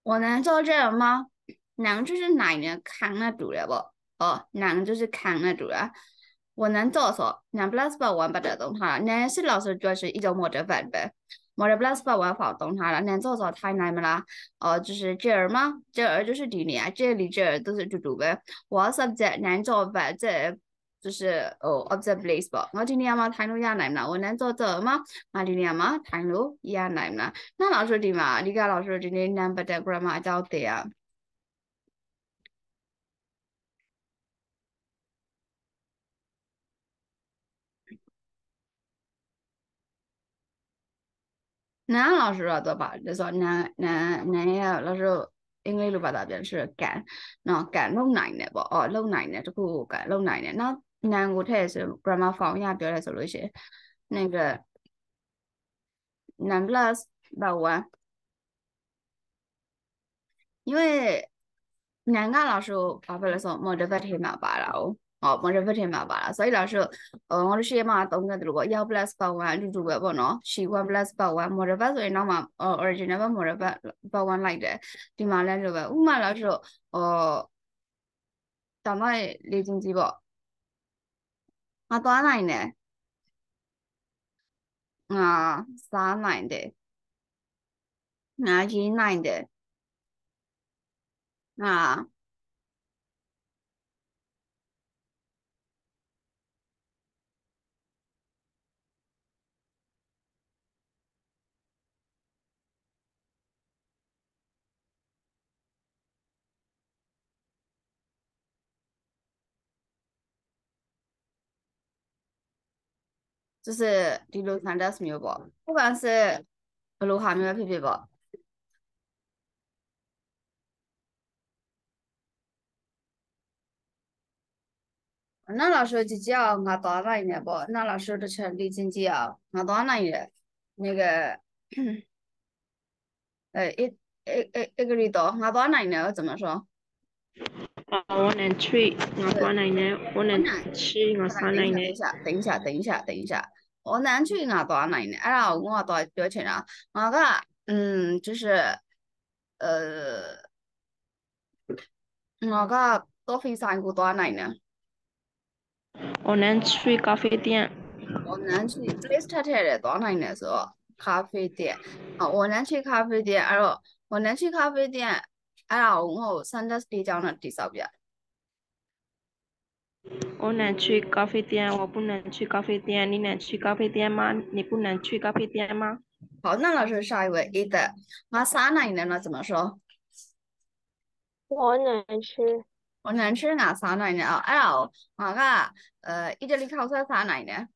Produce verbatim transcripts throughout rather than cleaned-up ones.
我能做这个吗？能就是哪年扛得住的不？哦，能就是扛得住的。我能做说，能 plus 把完把这动它了，能是老师就是一种模的范呗。模的 plus 把完跑动它了，能做说太难不啦？哦，就是这儿吗？这儿就是地理啊，这里这儿都是住住呗。我 subject 能做呗，这就是哦 object place 吧。我今天嘛谈论也难啦，我能做这吗？我今天嘛谈论也难啦。那老师點啊？呢家老師今天 number diagram 教的啊？男老师啊，对吧？就说男男男呀，老師英語လို把它變是干，喏干弄難的不？哦，弄難的這個干弄難的。那男個他是 grammar form 也表來說了些，那個男 plus 把我，因為男個老師發表來說 motivate 嘛吧了哦。哦，motivate 嘛吧了，所以老師，呃，我哋寫嘛，當個如果要 plus 把我就做個不喏，習慣 plus 把我 motivate 所以那麼呃 original 把 motivate 把我來的，ဒီမှာလဲလို့ပဲဥမာ老師呃當係你知唔知噃？我當နိုင်呢啊三နိုင်的啊一နိုင်的啊就是第六看的是沒有噃，不管是不如還沒有屁屁噃。那老師就叫我當那一年不？那老師的成立經濟啊，我當那一年那個呃一一一一個里多，我當那一年我怎麼說？ 哦，我能吹，我多奶奶，我能我難， 吃，我等一下， 三奶奶。 等一下，等一下，等一下，等一下，我難去我當那一年，然後我當表情啊，我個嗯就是呃我個多菲山谷當那一年。 我能去咖啡店。 我能去 place 太太的多少年时候咖啡店啊，我能去咖啡店，然后我能去咖啡店，然后我三十地讲了第少遍。 我能去咖啡店，我不能去咖啡店。你能去咖啡店吗？你不能去咖啡店吗？ 好，那老师下一位，一的，我三那一年了怎么说？ 我能吃， 我能吃哪三那一年啊？然后我个呃意大利烤菜三那一年，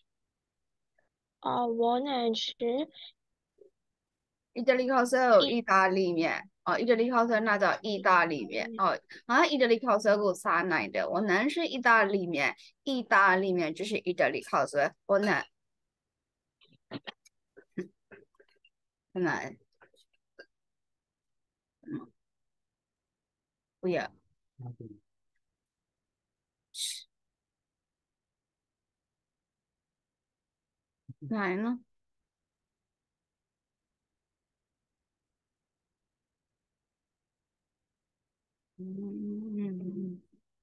啊、我能吃意大利烤菜有意意大利面哦，意大利烤菜那叫意大利面哦，啊意大利烤菜有三那一的，我能吃意大利面，意大利面就是意大利烤菜，我能。很难，不要来呢？嗯，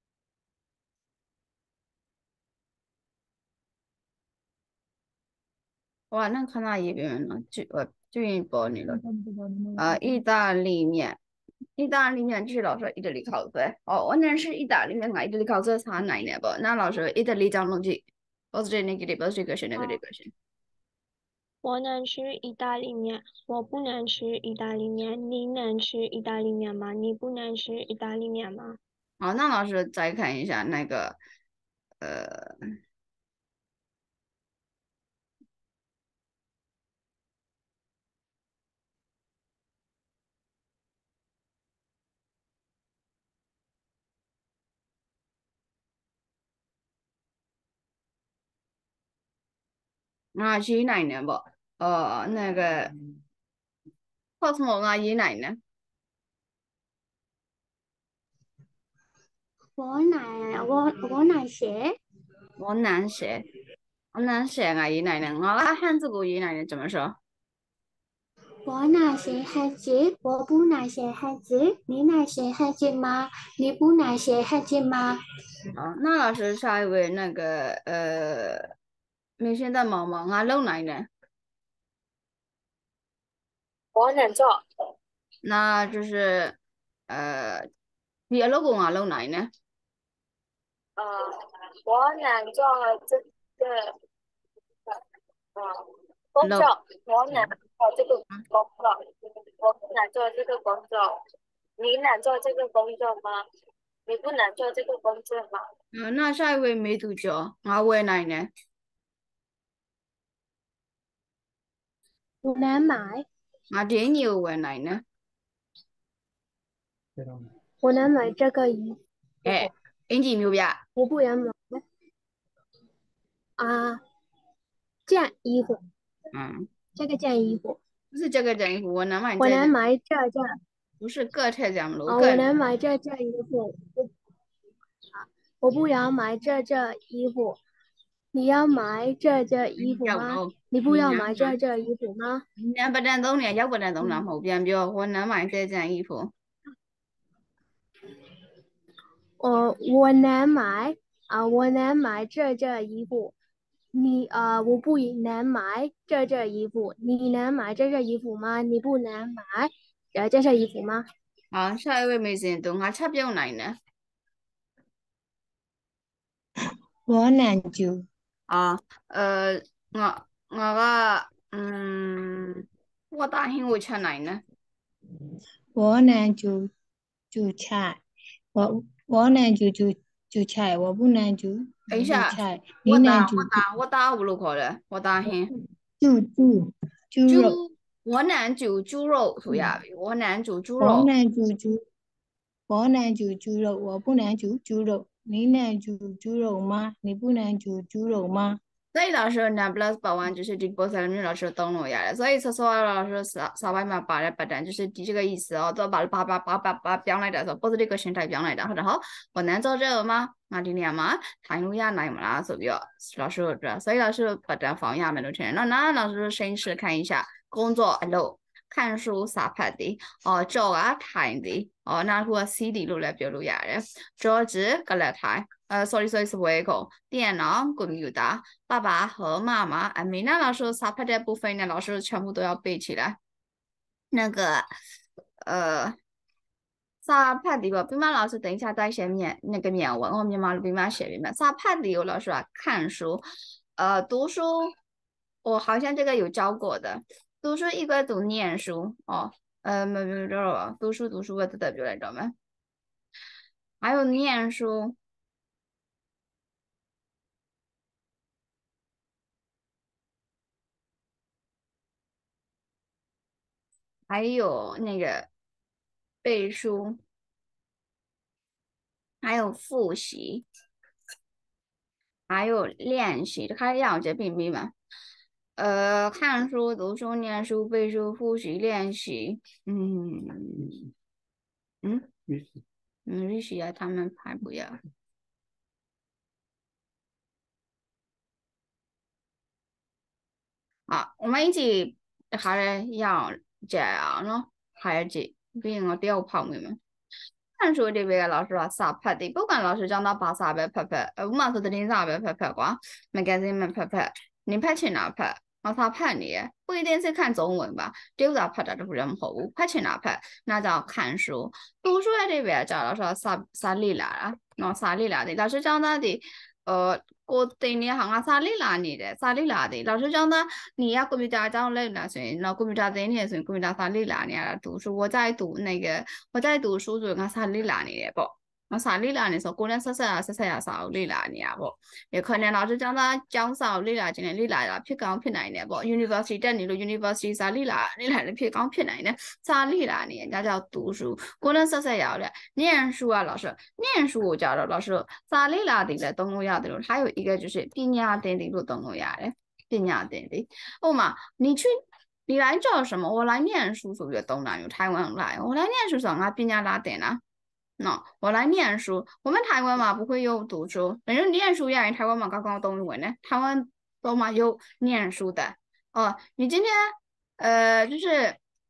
哇，那看到一边了，就我就愿意报你了。啊，意大利面，意大利面就是老师意大利烤菜。哦，我那是意大利面啊，意大利烤菜差哪一年不？那老师意大利讲东西，我是这那个的，不是这个是那个这啊、 个是。 我能吃意大利面，我不能吃意大利面。你能吃意大利面吗？你不能吃意大利面吗？ 好，那老师再看一下那个，呃，啊，是哪一年不？呃，那个 Cosmo 啊，是哪一年？ 我奶我我奶写我难写。我难写啊，姨奶奶，我那汉字古姨奶奶怎么说？ 我哪些孩子？我不哪些孩子？你哪些孩子吗？你不哪些孩子吗？ 好，那老师下一位那个呃，你现在忙忙啊，lâu này呢？ 我能做。 那就是呃，你老公啊，lâu này呢？ 呃，我能做这个呃工作， lâu 我能做这个工作，我不能做这个工作。你能做这个工作吗？你不能做这个工作吗？ 呃，那下一位没读죠？我位này呢？ 我能买， 啊，这nhiều位này呢？ 我能买这个衣服， 哎，anh chị nhiều dạ? 我不要买啊，这样衣服， 嗯， 这个件衣服， 不是这个件衣服，我能买我这件， 能买这件不是个体讲路啊， 个， 我能买这件衣服，我我不要买这件衣服，你要买这件衣服吗？ 讲路， 你不要你能吗？ 买这件衣服吗？ 你能不能懂呢？要不能懂然嗯， 后变表，我能买这件衣服。 我我能买啊，我能买这件衣服。你啊，我不能买这件衣服。你能买这件衣服吗？你不能买呃这件衣服吗？ 好，下一位没行动，我插表来呢？ 我能做， 啊，呃，我我个嗯，我大兄会出来呢。 我能做做菜，我我能做做做菜，我不能做等一下， 做菜。你我打能做我打我打五路口的，我大兄做做猪肉， 猪，我能煮猪肉，土呀，我能煮猪肉。 我能做猪，我能做猪肉，我不能做猪肉。你能做猪肉吗？你不能做猪肉吗？ 所以老师那 plus 八万就是这波三名老师登录下来，所以说说老师啥啥外面八的八单就是这个意思哦，就把把把把把把表来的说，不是这个形态表来的，然后我能做这个吗？那今天嘛，谈路亚来嘛啦，所以老师这，所以老师把这放下面都成，那那老师先是看一下工作 hello。看書撒拍啲，哦做啊睇啲，哦那個 C D 錄嚟表錄ရတယ်，桌子個嚟睇，呃，sorry sorry 是外個電腦 computer，爸爸和媽媽，哎，米娜老師撒拍的部分呢，老師全部都要背起來。那個，呃，撒拍的吧，兵马老師等一下再寫面那個面文，我們馬路兵馬寫面，撒拍的有老師啊，看書，呃，讀書，我好像這個有教過的。讀書一個讀念書哦，呃，沒沒沒沒，讀書讀書我都代表來着沒？還有念書，還有那個背書，還有複習，還有練習，開要這並並嘛？呃，看書、讀書、念書、背書、複習、練習，嗯嗯嗯，律習啊，他們排不要。啊，我們一起下來要這樣咯，係一比如我掉泡沫嘛。看書這邊老師話撒拍的，不管老師講到把撒別拍拍，呃，我嘛說的你撒別拍拍啩，沒幹什麼拍拍，你拍去哪拍？我撒拍你，不一定是看中文吧，丟在拍的都不任何物，拍去哪拍？那叫看書。讀書喺這邊就老師話撒撒利啦啦，我撒利啦的，老師講到的。呃，我對你行啊，沙里拉你的，沙里拉的。老師講到你要國民黨講來那算，那國民黨在你算國民黨沙里拉你啊，讀書我在讀那個我在讀書就講沙里拉你的不？我沙里拉你說姑娘識識啊識識啊沙里拉你啊不？也可能老師講到講沙里拉今年你來啦，偏講偏來呢不？University 等你咯 ，University 沙里拉你來了偏講偏來呢，沙里拉你人家叫讀書，姑娘識識要的念書啊，老師念書我教的老師沙里拉的的東歐亞的，還有一個就是畢業典禮的東歐亞的畢業典禮，哦嘛，你去。你來做什麼？我來念書，屬於東南亞台灣來。我來念書，什麼畢業拉點啊？no，我來念書。我們台灣嘛不會有讀書，反正念書呀，人台灣嘛剛剛東文呢，台灣都嘛有念書的。哦，你今天呃就是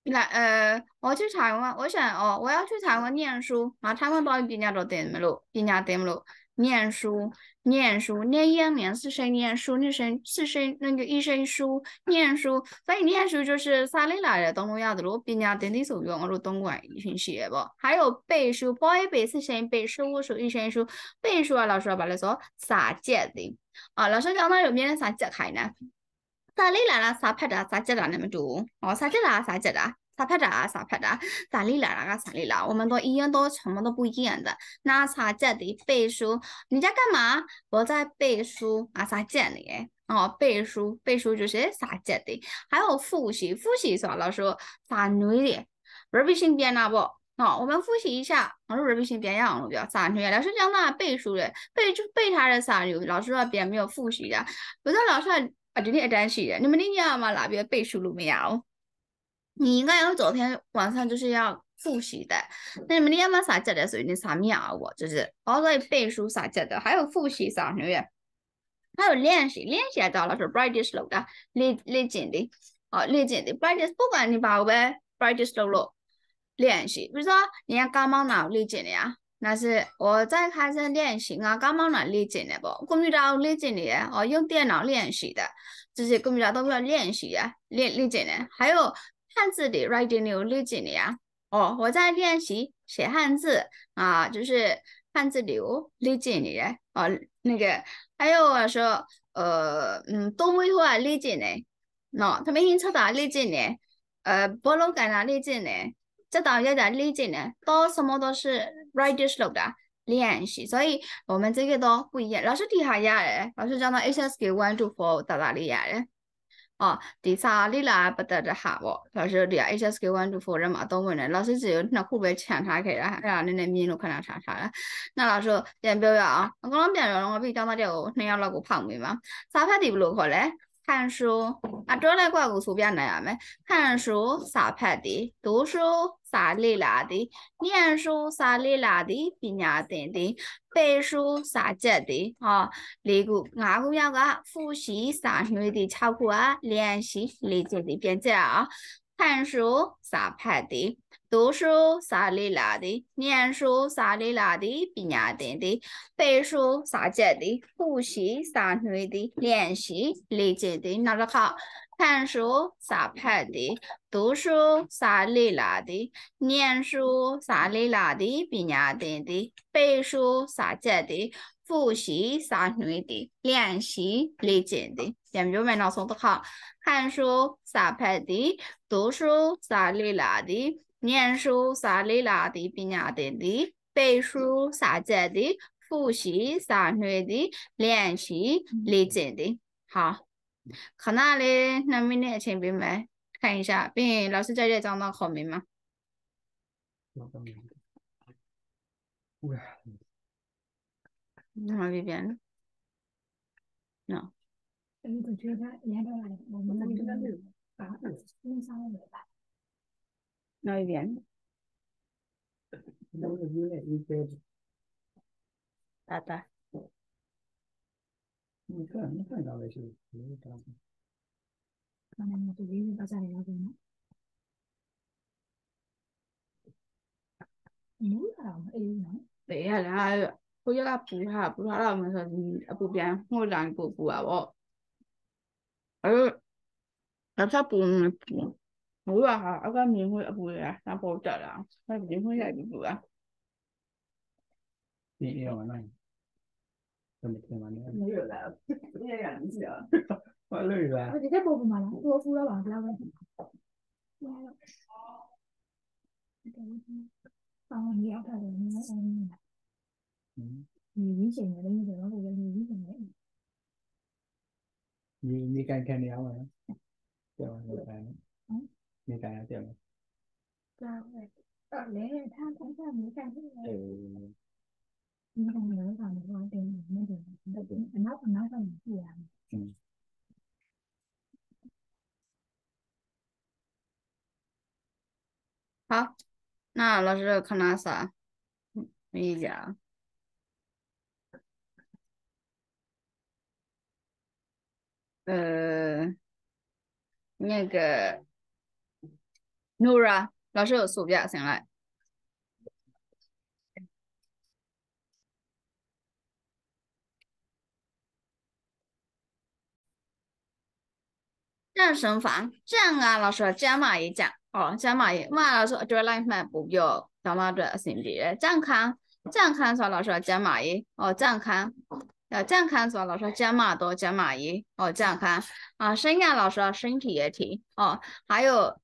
来，呃，我去台湾，我想哦，我要去台湾念书啊。台湾到底比较多点没路，比较点没路。念书，念书，念一年是谁念书？那谁是谁那个医生书念书，所以念书就是啥里来的东东要的路，比较点的属于我路东莞一群写不？还有背书，背一背是谁背书？我说医生书背书啊，老师把来说啥节的啊？老师讲到有没有啥节开呢？啥里来啦？啥拍的？啥节的？你们读哦？啥节啦？啥节的？啥拍的？啥拍的？啥里来啦？啥里啦？我们都一样，都什么都不一样的。那啥节的背书？你在干嘛？我在背书啊？啥节的？哦，背书，背书就是啥节的？还有复习，复习说老师啥女的？耳鼻性变哪不？哦，我们复习一下，我说耳鼻性变样了，不要啥女的？老师讲那背书的，背就背他的啥女？老师那边没有复习的，不是老师。啊，今天单写的，你们那天嘛那边背书了没有？你应该要昨天晚上就是要复习的。那你们那天嘛啥节的时候，你啥面啊？我就是包括背书啥节的，还有复习啥的，还有练习，练习到了是 practice 了的，练练紧的，哦，练紧的 practice，不管你把呗 practice 了了，练习，比如说你要干嘛呢？练紧的呀。那是我在开始练习啊，干嘛呢？练紧的不？公寓到练紧的哦，用电脑练习的，这些公寓都要练习呀，练练紧的。还有汉字的 writing 的练紧的呀。哦，我在练习写汉字啊，就是汉字流练紧的哦，那个还有说呃嗯，都会话练紧的，喏，他们已经出到练紧的，呃，菠萝干啊练紧的。这道要在理解呢，都什么都是 writer slow 的练习，所以我们这个都不一样。老师底下呀嘞，老师讲到 H S K one to four 到哪里呀嘞？哦，第三里啦不得的下哦，老师底下 H S K one to four 人嘛都问了，老师只有那会不会抢他开了，然后你那面都可能查查了。那老師人表揚啊，我講表揚我俾講到條你有那個旁邊嘛，啥拍地不落去嘞？看書啊，這來掛個書邊來啊咩？看書啥拍的？讀書啥里啦的？念書啥里啦的？邊呀點的？背書啥節的？哦，呢個牙個樣個複習啥樣的？超過啊，練習理解的邊界啊，看書啥拍的？讀書啥里啦的，念書啥里啦的，邊呀點的，背書啥節的，複習啥女的，練習理解的，那個好。看書啥拍的，讀書啥里啦的，念書啥里啦的，邊呀點的，背書啥節的，複習啥女的，練習理解的，點就沒腦松的好。看書啥拍的，讀書啥里啦的。念書啥里啦的，邊呀點的，背書啥節的，複習啥女的，練習理解的。好，看那里那明天前邊沒看一下，並老師在這講到後面嗎？那邊邊，no。那邊。打打。你看，你看到的是，你看。可能我这边到家里那边呢。嗯，啊，哎呀，对呀，然后我叫他补下，补下了，我们说嗯，补边我让你补补啊我，哎呦，那他补没补？我话哈，我讲明会补呀，那补得了，那明会也补啊。你要完了。怎么听完了？没有了，你也染起啊？我累了。我直接补不嘛了，我敷了完了问题。哦，你要看的，你嗯。嗯。你以前的那个，我你以前的。你你การแค่นี้เอาไหมเดี๋ยวเดี๋ยวมีการเดี๋ยวก็ตอนนี้ถ้าถ้าถ้ามีการที่เออมีการเหนือก่อนว่าเป็นไม่ถึงแต่เป็นอันนั้นอันนั้นก็เหมือนกัน好，那老师看那啥，没讲，呃，那个 Nora，老师有数表情来。健身房，这样啊，老師ကျန်းမာရေးကြ哦，ကျန်းမာရေး，嘛老師အတွက်လိုက်မှတ်ပို့ပြီးတော့ဒါမှအတွက်အဆင်ပြေတယ်။健康，健康ဆို老師ကျန်းမာရေး哦，健康，呃，健康ဆို老師ကျန်းမာ多ကျန်းမာရေး哦，健康啊，身啊老師身體的體哦，還有。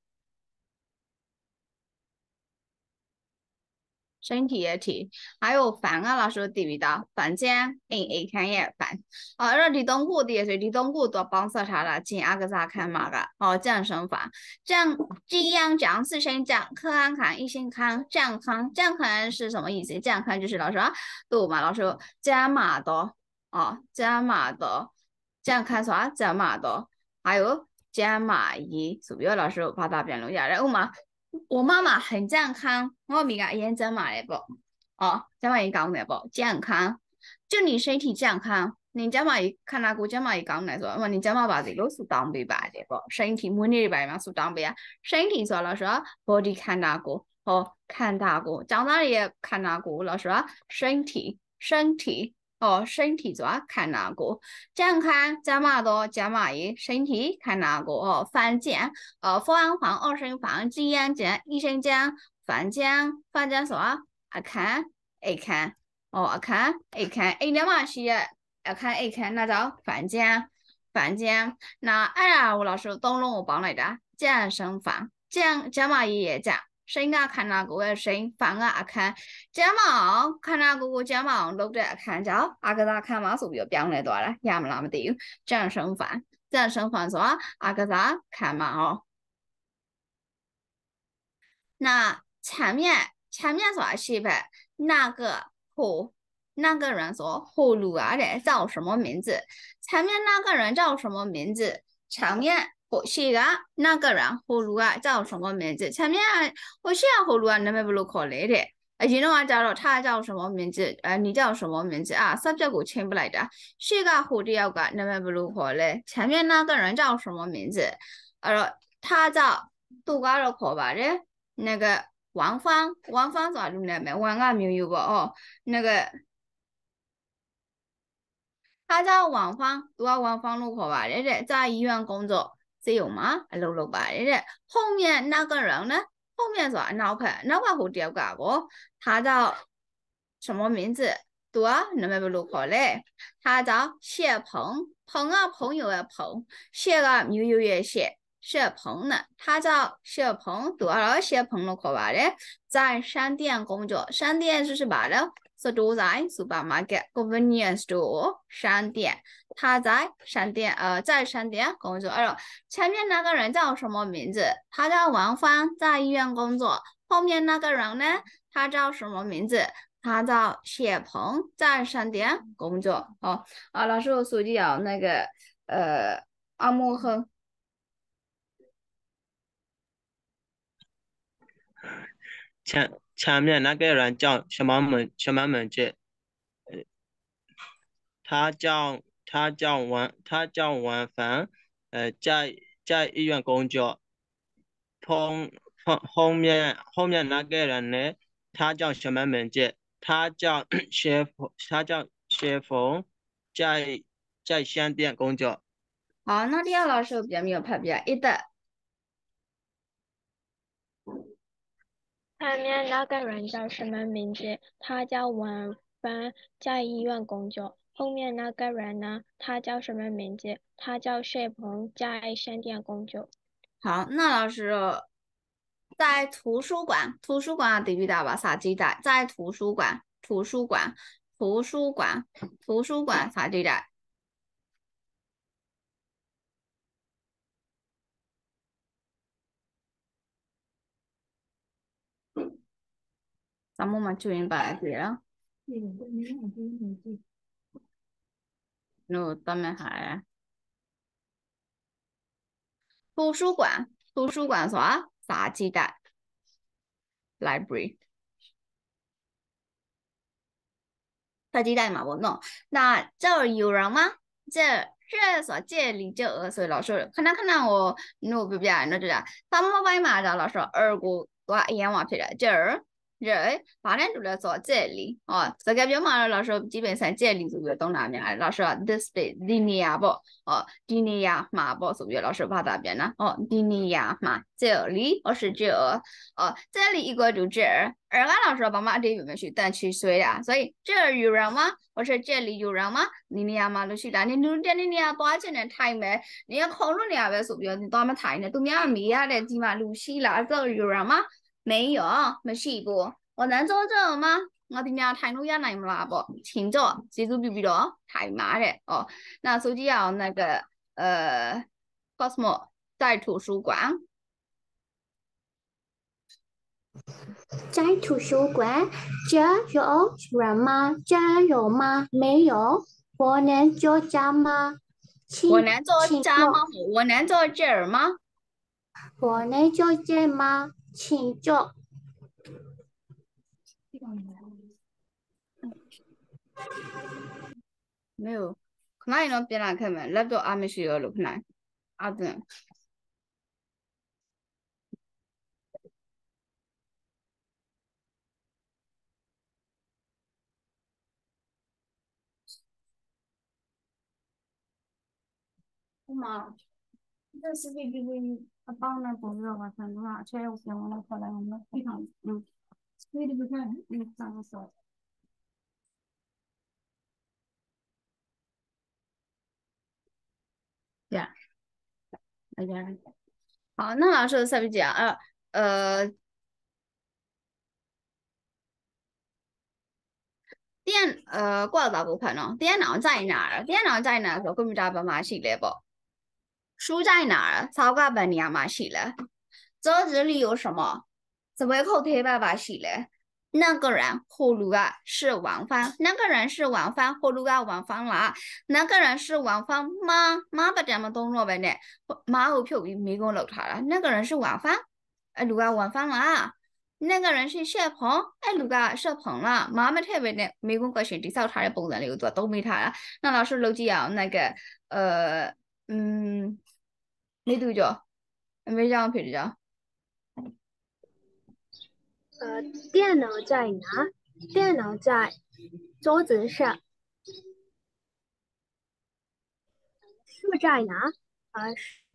身體嘅體，還有飯啊，老師知唔知道？飯間 A A 看嘅飯，哦，而啲東古啲所以啲東古都幫手查啦，見阿個啥看嘛個，哦，健身房，這樣這樣講是先講康安康一心康健康健康是什麼意思？健康就是老師啊，對嘛？老師加碼多，哦，加碼多，健康啥？加碼多，還有加碼一，是不是老師把它變錄下來？我嘛。我媽媽很健康，我咪家驗真埋嚟啵，哦，真埋伊講嚟啵，健康，就你身體健康，你真埋伊看那個真埋伊講嚟說，你真埋把自己數當備吧嘅啵，身體每日擺嘛數當備啊，身體說老師 body 看那個，哦，看那個，長大也看那個，老師身體身體。哦，身體主要看哪個？健康加碼多加碼一，身體看哪個？哦，房間，呃，房房二生房，之間間一生間，房間房間什麼？啊看，一看，哦，啊看，一看，哎，兩碼事啊，啊看一看，那叫房間，房間。那哎呀，我老師東龍我幫嚟的健身房，健加碼一也講。身啊看那個嘅身，房啊看，肩膀看那個個肩膀摟着看着，阿個咋看嘛數就變嚟多啦，也唔那麼啲健身房，健身房說阿個咋看嘛哦。那前面前面說是唄，那個胡那個人說葫蘆啊的叫什麼名字？前面那個人叫什麼名字？前面。我是啊，那個人葫蘆啊叫什麼名字？前面我是啊葫蘆啊，你們不如考慮的。啊，然後我叫了他叫什麼名字？呃，你叫什麼名字啊？subject 我簽不來的，是個蝴蝶個，你們不如考慮。前面那個人叫什麼名字？呃，他叫杜家樂考吧的，那個王芳，王芳咋住呢？沒王啊沒有吧？哦，那個。他叫王芳，讀下王芳路口吧的，在醫院工作。只有嗎？六六八的，後面那個人呢？後面說腦殼，腦殼好掉噶個，他叫什麼名字？對啊，你們不錄口嘞？他叫謝鵬，鵬啊朋友的鵬，謝個沒有也謝，謝鵬呢？他叫謝鵬，對啊，謝鵬錄口吧的，在商店工作，商店就是吧的。是都在 supermarket convenience store 商店，他在商店，呃，在商店工作。呃，前面那個人叫什麼名字？他叫王芳，在醫院工作。後面那個人呢？他叫什麼名字？他叫謝鵬，在商店工作。哦，啊，老師，我數據有那個，呃，阿木亨。 前前面那個人叫什麼名？什麼名字？呃，他叫他叫王，他叫王凡，呃，在在醫院工作。後後後面後面那個人呢？他叫什麼名字？他叫謝峰，他叫謝峰，在在商店工作。 好，那第二老師比較沒有拍比較一的。 前面那個人叫什麼名字？他叫王帆，在醫院工作。後面那個人呢？他叫什麼名字？他叫謝鵬，在商店工作。 好，那老師在圖書館，圖書館地域大吧？啥記帶？在圖書館，圖書館，圖書館，圖書館啥記帶？咱們嘛就明白了。no，當然係。圖書館，圖書館啥？啥記帶 ？library。啥記帶嘛？我弄。那這兒有人嗎？這这所这里这呃所以老师可能可能我弄不变那这样，他们外嘛的老师二姑多一样话ဖြစ်တယ်这儿这ဘာနဲ့တူလဲဆိုတော့这里哦စကားပြောမှာတော့老师基本上这里ဆိုပြီးတော့သုံးတာများတယ်老师က this place ဒီနေရာပေါ့哦ဒီနေရာမှာပေါ့ဆိုပြီးတော့老师ဘာသာပြန်တာ哦ဒီနေရာမှာ这里或是这儿哦这里一个就这儿二个老师把嘛这边没去但去水呀所以这儿有人吗或是这里有人吗你နေရာမှာလို့ရှိတာ你လူတဲ့နေရာသွားချင်တဲ့ထိုင်မယ်你ကခေါ်လို့နေရာပဲဆိုပြီးတော့你သွားမထိုင်နဲ့သူများမေးရတဲ့ဒီမှာလူရှိလား这儿有人吗没有မရှိဘူး我能做这吗我ဒီများထိုင်လို့ရနိုင်မလားပေါ့请坐ကျေးဇူးပြုပြီးတော့ထိုင်ပါတဲ့哦那手机要那个呃 Cosmo 在图书馆在图书馆，这有人吗？这有吗？没有。我能坐这吗？请我能坐请这吗我能坐这儿吗我能坐这吗？请坐。 没有ခဏရင်တော့ပြန်လာခဲ့မယ် laptop အားမရှိရောလို့ခဏအားသွင်းဟိုမှာ这是必须အပေါင်းနဲ့ပုံပြီးတော့ပါဆန်တော့အချဲကိုပြန်ဝင်လို့ခေါ်လိုက်အောင်လို့ဒီကောင်อืมဒီဒီကဒီစာဆော呀大家好那老师下面讲呃呃电呃挂到部分哦电脑在哪儿电脑在哪儿ဆိုကွန်ပျူတာဘာမှရှိလဲပေါ့书在哪儿草稿本နေရာမှာရှိလဲ桌子里有什么စပွဲခုတ်သေးပါပါရှိလဲ那个人后路啊是王芳那个人是王芳后路啊王芳啦那个人是王芳吗妈不这么动作呗呢妈ကိုဖြုတ်ပြီးမိကုန်းလောက်ထားတာ那个人是王芳အဲ့လူက王芳啦那个人是谢鹏အဲ့လူက谢鹏啦妈မထည့်ပဲနဲ့မိကုန်း question တိဆောက်ထားတဲ့ပုံစံလေးကိုသူကသုံးမိထားတာ那老师လုပ်ကြည့်အောင်那个呃嗯你读着没这样配着呃，电脑在哪？电脑在桌子上。书在哪？呃，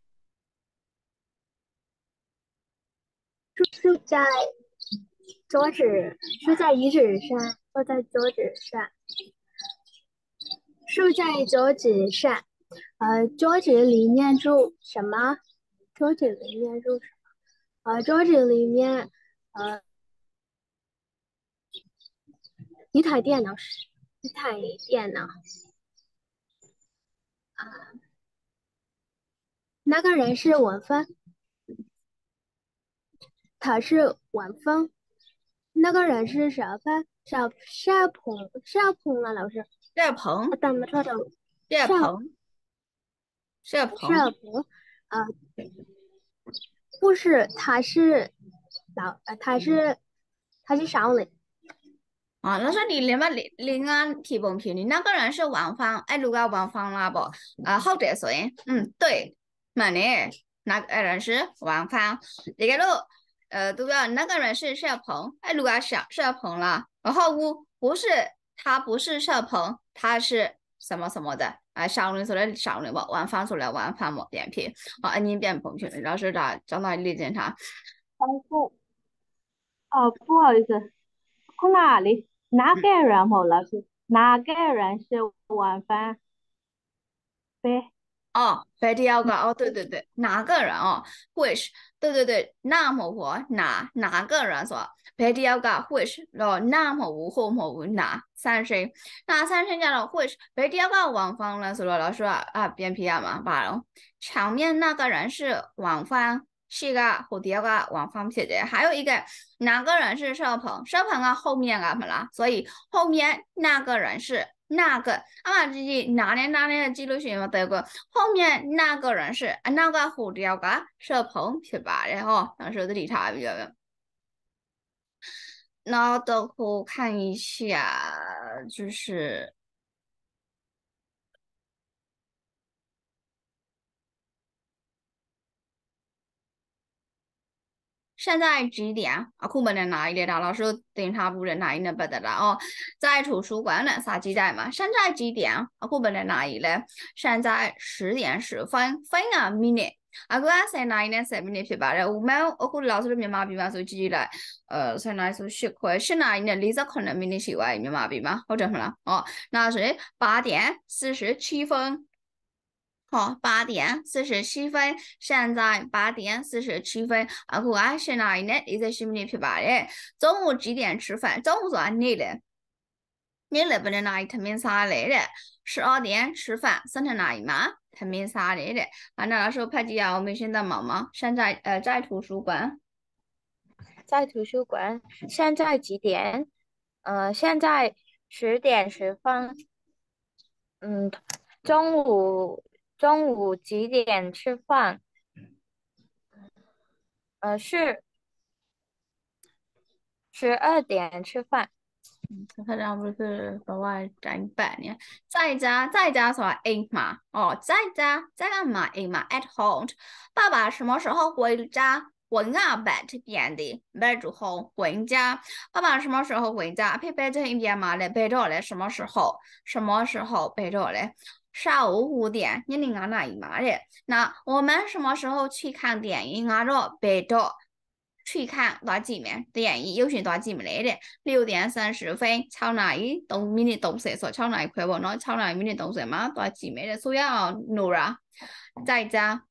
书书在桌子，书在椅子上，坐在桌子上。书在桌子上。呃，桌子里面住什么？桌子里面住什么？呃，桌子里面呃一台电脑，一台电脑。啊、呃，那个人是文峰，他是文峰。那个人是小峰，小小鹏，小鹏啊，老师。 谢鹏我怎么说的？ 谢鹏谢鹏谢鹏，呃，不是，他是老，呃，他是他是少林。 啊，那说你连嘛连连安提崩平，你那个人是王芳，哎，如果王芳啦不啊，好的所以，嗯，对，嘛呢，那个人是王芳，这个路，呃，都要那个人是谢鹏，哎，如果小谢鹏啦，然后我不是他不是谢鹏，他是什么什么的啊，少林说的少林吧，王芳说的王芳嘛，点评，啊，你变崩平，老师找找到例检查。 老师，哦，不好意思，空哪里？哪个人好老师？哪个人是晚饭？对。 哦，白第二个哦，对对对，哪个人哦？which，对对对，那么我哪哪个人说白第二个 which，然后那么我或么我哪三声，那三声加了 which，白第二个王芳呢？所以老师啊啊，变皮啊嘛，罢了。场面那个人是王芳，是个和第二个王芳撇的，还有一个哪个人是邵鹏？邵鹏啊后面啊么啦？所以后面那个人是。那个啊，自己哪年哪年的记录学嘛，德国后面那个人是啊，那个胡雕个摄鹏是吧？然后当时的理查比较，那等会看一下，就是现在几点？အခုဘယ်နဲ့နာရီလဲဒါ老师တင်ထားဘူးတဲ့နာရီနဲ့ပတ်သက်တာ哦在图书馆呢စာကြည့်ကြမှာ现在几点？အခုဘယ်နဲ့နာရီလဲ现在十点十分分啊 minute အခုက十နာရီနဲ့十 minute ဖြစ်ပါတယ်။ဥမဲ့အခု老师တို့မြန်မာပြည်မှာဆိုကြည့်ကြည့်လိုက်အဲ十နာရီဆို၈ခွဲ၈နာရီနဲ့၄၇ minute ရှိသွားပြီမြန်မာပြည်မှာဟုတ်တယ်မလား။哦那是八点四十七分好，八点四十七分，现在八点四十七分。啊，我啊，现在呢，一直是没去吧的。中午几点吃饭？中午做你的，你那不能拿一他们啥来的？十二点吃饭，生成哪一嘛？他们啥来的？啊，那老师拍几啊？我们现在忙吗？现在呃，在图书馆。 在图书馆。现在几点？呃，现在十点十分。嗯，中午中午几点吃饭？呃，是十二点吃饭。 他让不是把我占半年，在家在家说 A 嘛，哦，在家在干嘛 A 嘛 at home。爸爸什么时候回家？回家白天的，白之后回家。爸爸什么时候回家？陪白天一边嘛嘞，白着嘞，什么时候？什么时候白着嘞？下午五点，你领俺哪一嘛嘞？那我们什么时候去看电影？俺着白着。去看多少几面电影，有选多少几面来的？六点三十分，超哪一动迷你动色所超哪一块不？喏，超哪一迷你动色嘛？多少几面的？所以要 Nora 在家。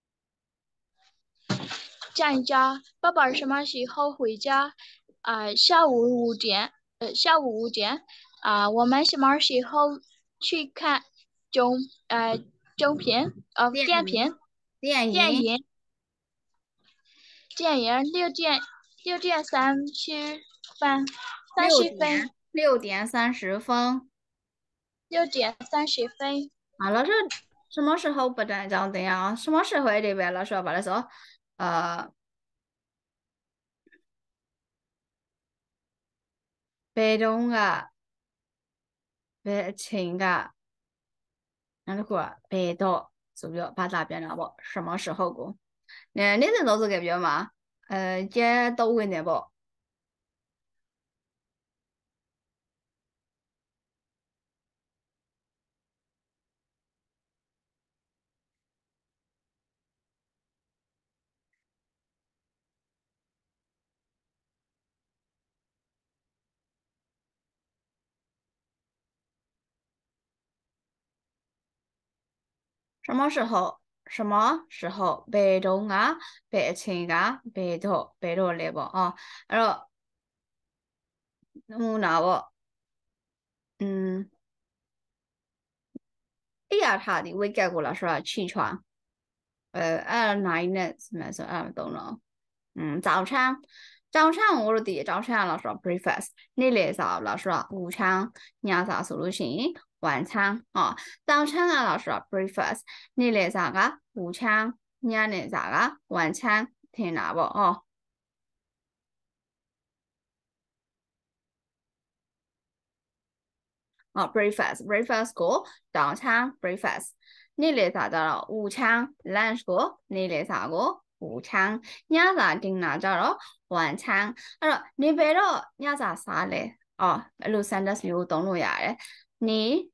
在家。爸爸什么时候回家？啊、呃，下午五点。呃，下午五点。啊、呃，我们什么时候去看中呃中片？呃，电片。 电影。 电影。电影六点六点三十分，三十分。 六点三十分。 六点三十分。 啊，老师什么时候不这样的呀？什么时候这边老师把他说，呃，被动的，被情的，那个被动，是不是把它变了不？什么时候过？那那人都是改变吗？呃，这都会的不？什么时候？什么时候？被动啊，被情啊，被动，被动来不啊？然后，我拿不，嗯，哎呀，他的我改过了是吧？起床，呃，二哪一年什么时候二懂了？嗯，早餐，早餐我都第早餐老师说 breakfast，你来早老师说午餐，廿早數路線晚餐哦。早餐啊老師說 breakfast，你來早個午餐，廿嚟早個晚餐，聽哪不哦？哦 breakfast breakfast 個早餐 breakfast，你來早個午餐 lunch 個你來早個。午餐，廿早定哪咗咯？晚餐，အဲ့တော့你ဘယ်တော့ညစာစားလဲ။哦，အဲ့လို sentence မျိုးသုံးလို့ရတယ်။你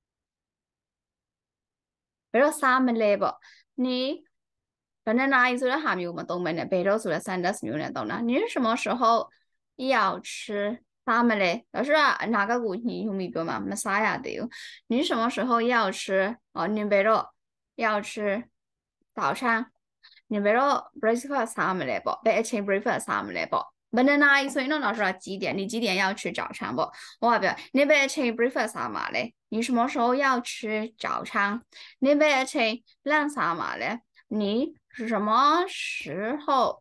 ဘယ်တော့စားမလဲပေါ့။你ဘယ်နှစ်နာရီဆိုတဲ့ဟာမျိုးမသုံးဘဲနဲ့ဘယ်တော့ဆိုတဲ့ sentence မျိုးနဲ့သုံးတာ။你什麼時候要吃စားမလဲ။老師ကအနာဂတ်ကိုညှိလို့ပြောမှာမစားရသေးဘူး။你什麼時候要吃？哦，你ဘယ်တော့要吃早餐？你ဘယ်တော့ breakfast စားမလဲပေါ့ဘယ်အချိန် breakfast စားမလဲပေါ့ဘယ်နှစ်နာရီဆိုရင်တော့老師က幾點你幾點要吃早餐ပေါ့ဟောပါပြော你ဘယ်အချိန် breakfast စားမှာလဲ你什麼時候要吃早餐你ဘယ်အချိန် lunch စားမှာလဲ你什麼時候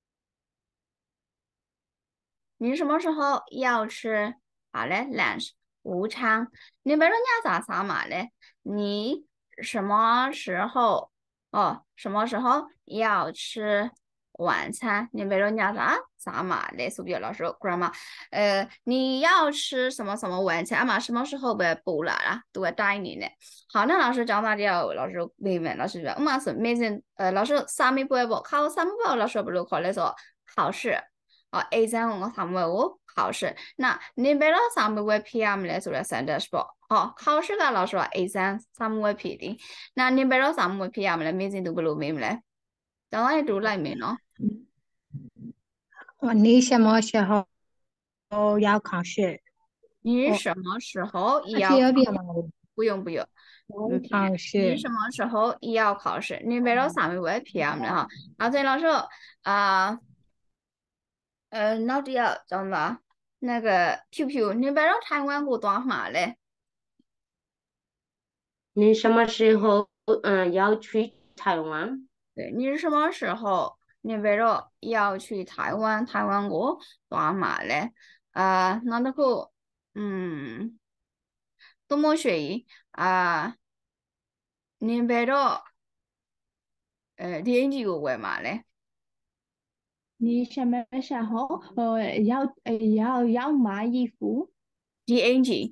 你什麼時候要吃好嘞 lunch 午餐你不是ညစာစားမှာလဲ你什麼時候哦什麼時候要吃晚餐你比如ညစာစားမှာလဲဆိုပြီးတော့老師 grammar 呃你要吃什麼什麼晚餐嘛什麼時候ပဲပို့လာတာသူကတိုင်းနေနဲ့好那老師教大家老師問問老師ပြောဥမာဆို amazing 呃老師စာမေးပွဲပေါ့ခါစာမေးပွဲ老師ဘယ်လိုခေါ်လဲဆို考试哦 exam 我사무고考试那你别让사무에 피하면 래ဆိုတဲ့ sentence ပေါ့ဟော考试က老师က exam 사무에 피디 那你别让사무에 피하면 래မေးစင်သူဘယ်လိုမေးမလဲတောင်းလိုက်တူလိုက်မယ်နော်你什么时候要考试？ 你什么时候那要第二遍吗？ 不用不用嗯考你试。 什么时候要考试你别让사무에 피하면 래哈然后所以老师啊呃နောက်တစ်ယောက်ကျောင်းသား那个ဖြူဖြူ你别让台湾ကိုသွားမှာလဲ你什么时候嗯要去台湾？ 对，你是什么时候？你别说要去台湾，台湾国干嘛嘞？啊，那那个，嗯，多么学习啊？你别说，呃，天气有关嘛嘞？ 你什么时候呃要呃要要买衣服？ 天气，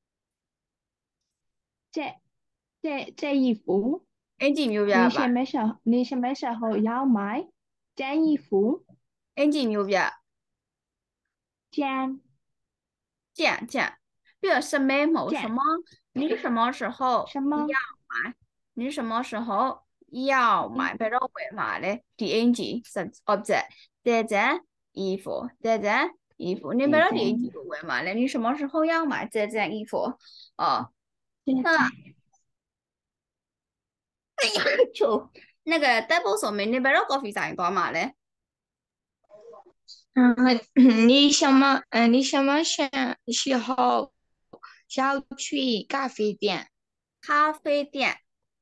这这这衣服？ 天气牛逼你什吧？ 么时候你什么时候要买这衣服？ 天气牛逼， 这这样这样，比如什么某这什么，你什么时候什么？ 要买？你什么时候要买？别说会买嘞，天气是 object，这件衣服，这件衣服，你别说天气不会买嘞，你什么时候要买这件衣服？哦，那就那个 double 说明你别说 coffee 啥多买嘞？ 嗯，你什么？嗯，你什么时时候要去咖啡店？ 咖啡店。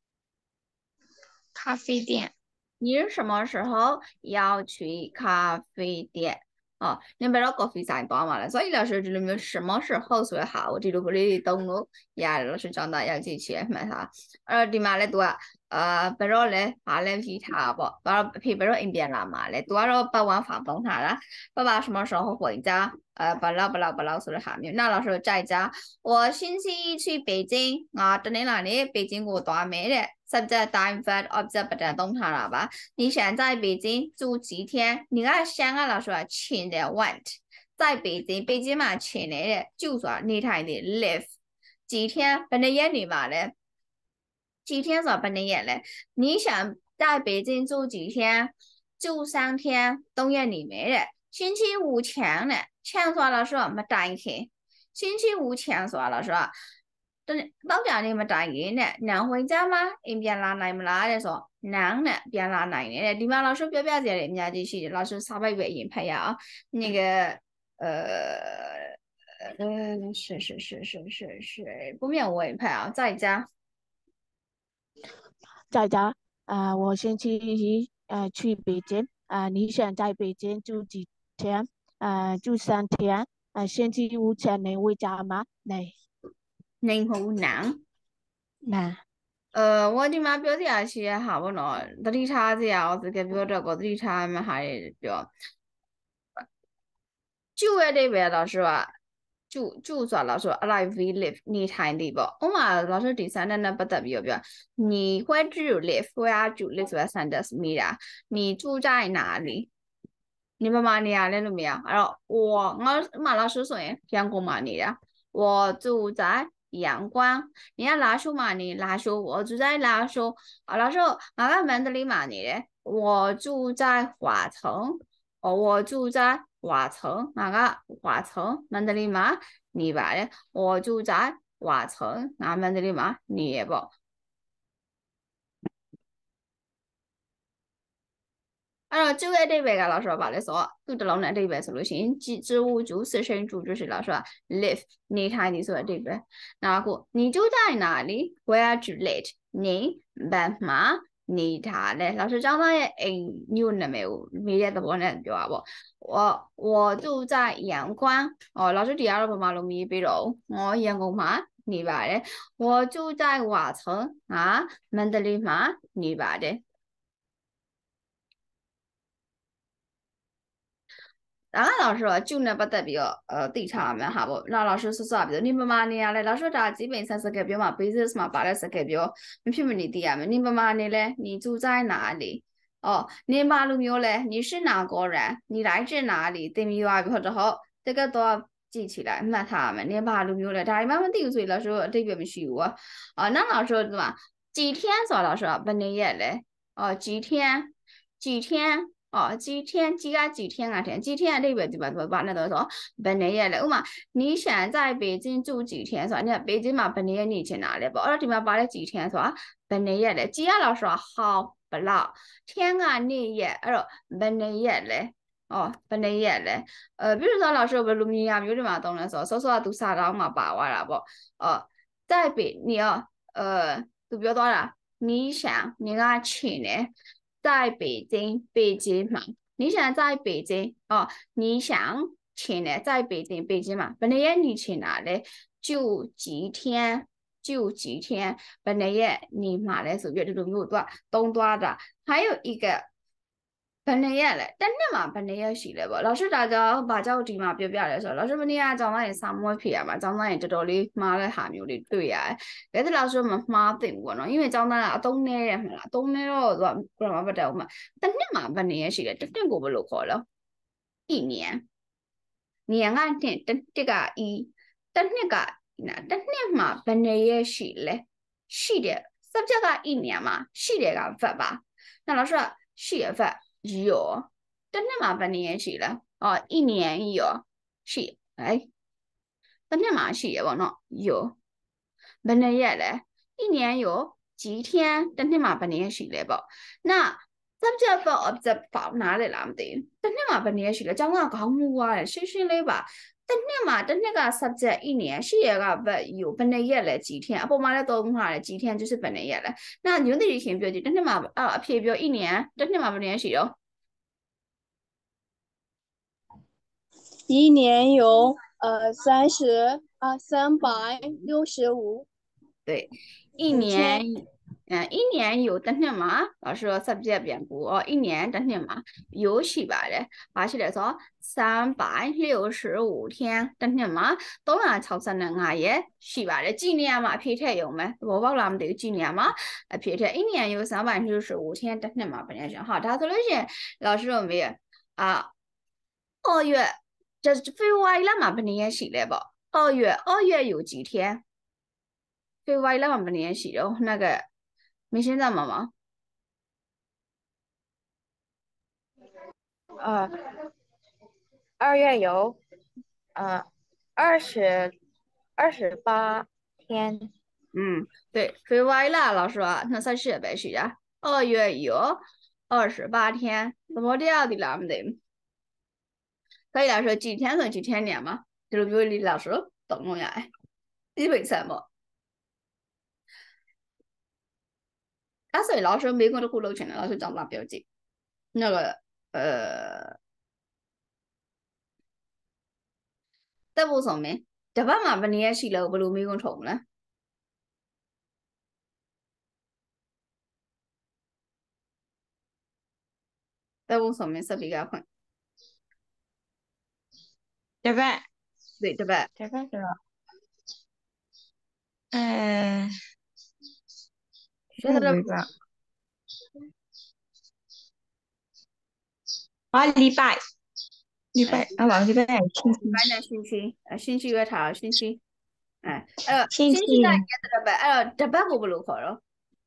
咖啡店。 你什么时候要去咖啡店？哦，你别说 coffee 啥多嘛了，所以老师这里面什么时候说好，我这里不里登录呀，老师讲到要进去买啥？呃，ဒီမှာလဲသူကအာဘယ်တော့လဲဘာလဲဖြီးထားပေါ့ဘာတော့ဖေဘယ်တော့အိမ်ပြန်လာမှာလဲသူကတော့ပတ်ဝန်းဖောင်သုံးထားတာ爸爸什么时候回家呃不老不老不老ဆိုတဲ့ဟာမျိုး那老师在家我星期一去北京ငါတနင်္လာနေ့北京ကိုသွားမယ်တဲ့ subject time verb object ပဒံသုံးထားတာပါ你想在北京住几天你ကရှမ်းက老师က請တယ် want 在北京北京မှာ請နေတဲ့住ဆိုတာနေထိုင်တယ် live 幾天ဘယ်နှစ်ရက်နေမှာလဲ几天ဆိုတာဘယ်နှစ်ရက်လဲ你想在北京住几天住三天သုံးရက်နေမယ်တဲ့星期五前နဲ့前ဆိုတာ老師ကမတိုင်ခင်星期五前ဆိုတာ老師ကတောက်ကြနေမတိုင်ခင်နဲ့နန်းဝင်ကြမှာအိမ်ပြန်လာနိုင်မလားတဲ့ဆိုနန်းနဲ့ပြန်လာနိုင်တယ်တဲ့ဒီမှာ老師ပြောပြစရာတွေအများကြီးရှိတယ်老師စာပိုက်ပဲအရင်ဖတ်ရအောင်那个呃呃是是是是是是不免我也拍啊在家在家啊、呃，我星期一呃去北京啊、呃，你想在北京住几天？呃，住三天。呃，星期五前你回家嗎？你你好難。 嗱， 誒，我ဒီမှာပြောစရာရှိတဲ့ဟာပေါ့နော်သတိထားစရာရောတကယ်ပြောတော့ကိုသတိထားမှဟာတွေပြောကျူရဲ့အိဗယ်老師ကကျူကျူဆိုတာ老師က alive live နေထိုင်သည်ပေါ့ဥပမာ老師ဒီ sentence နဲ့ပတ်သက်ပြီးတော့ပြော你會住 live where 住 live ဆိုတဲ့ sentence မိတာ你住在哪裡你爸媽နေရလဲလို့မရအဲ့တော့我我ဥမာ老師ဆိုရင်ရန်ကုန်မှာနေတာ我住在陽光你ကလာရှိုးမှာနေလာရှိုး我住在လာရှိုး啊老師ငါကမန္တလေးမှာနေတယ်我住在華城哦我住在華城ငါက華城မန္တလေးမှာနေပါတယ်我住在華城ငါမန္တလေးမှာနေရပေါ့အဲ့တော့ကျုပ်ရဲ့အဓိပ္ပာယ်က老師ကဘာလဲဆိုတော့သူ့တစ်လုံးနဲ့အဓိပ္ပာယ်ဆိုလို့ရှိရင်植物主四声主就是老師က live နေထိုင်နေဆိုတဲ့အဓိပ္ပာယ်နောက်ခု你住在哪裡 where do you live 你ဘယ်မှာနေထားလဲ老師ကျောင်းသားရဲ့အိမ်မြို့နာမည်ကိုမေးတဲ့သဘောနဲ့ပြောတာပေါ့我我住在陽光哦老師ဒီကတော့ဘာမှလို့မေးပြီးတော့我ရန်ကုန်မှာနေပါတယ်我住在華城ငါမန္တလေးမှာနေပါတယ်ဒါက老師ကကျုနဲ့ပတ်သက်ပြီးတော့အဲသိထားမှာဟာပေါ့နောက်老師ဆွဆွပြီးတော့你ပမာနေရလဲ老師ဒါ基本上စကားပြောမှာ basis မှာပါတဲ့စကားပြောမဖြစ်မနေသိရမယ်你ပမာနေလဲ你住在哪裡哦，你马路မျိုး嘞？你是哪国人？你来自哪里？对米话或者好，这个都要记起来。那他们你马路မျိုး嘞？但是慢慢定罪了说这边没学过。啊，那老师对吧？几天说老师本来也嘞？哦，几天？几天？哦，几天？几啊几天啊天？几天这边对吧？对吧？那都说本来也嘞。我嘛，你现在北京住几天？说你北京嘛本来也你去哪里不？我这边巴了几天说本来也嘞。几啊老师好不啦？天啊，你也，哎呦，本来也嘞，哦，本来也嘞，呃，比如说老师不录音啊，比如嘛，当然说，说说读啥了嘛，把完了不，哦，再比你哦，呃，就比如多了，你想你啊去呢，在北京，北京嘛，你想在北京哦，你想去呢，在北京，北京嘛，本来也你去哪里？就几天。就几天，本来也你马来西亚这种有多东多的，还有一个本来也嘞，但你嘛本来也是嘞不？老师大家把教题嘛表表来说，老师问你啊，早上也三毛片嘛，早上也这道理马来下面的对呀，但是老师们马定过呢，因为早上啊冬天人嘛，冬天咯，说不然不得嘛，但你嘛本来也是嘞，这点过不路考了，一年。年啊年，等这个一，等那个那等年嘛，本来也是嘞，是的，什么叫个一年嘛？是的个份吧？那老师说四月份有，等年嘛本来也是了，哦，一年有，是，哎，等年嘛是也不喏，有，本来也嘞，一年有几天？等年嘛本来也是嘞不？那。subject verb object 放哪里啦？唔对，等你嘛本来是个讲个讲话嘞，水水嘞吧。等你嘛，等那个 subject 一年是一个 verb 有本来也嘞几天，不嘛嘞动话嘞几天就是本来也嘞。那用的以前标记，等你嘛啊偏标一年，等你嘛本来是哟。 一年有呃三十啊三百六十五对，一五天。 年，嗯，一年有等天嘛？老师说 subject 变故哦，一年等天嘛，有是吧嘞？而且来说三百六十五天等天嘛，当然超三能啊耶，是吧嘞？几年嘛，偏太有没？我忘了我们这个几年嘛，啊偏太一年有三百六十五天等天嘛，本来是好，他说那些老师认为啊，二月这是废话了嘛，本来也是嘞不？二月二月有几天？废话了嘛，本来也是哦，那个没现在嘛嘛。 呃，二月有呃二十二十八天。 嗯，对，废话了，老师说那才是白是呀。二月有二十八天，怎么掉的了？没得，可以来说几天算几天年嘛？就是比如李老师懂我呀，基本上嘛。但是老师美国的葫芦钱老师讲嘛标记，那个呃，这不说明，这把嘛本来也是了，不如美国虫了，这不说明是比较困， 对吧？ 对对吧？ 这个是嗯， 现在的对吧？啊，礼拜，礼拜啊，忘礼拜还是星期？ 反正星期，呃，星期月查星期。哎，呃， 星期星期大也得了呗，呃，这边过不路口了。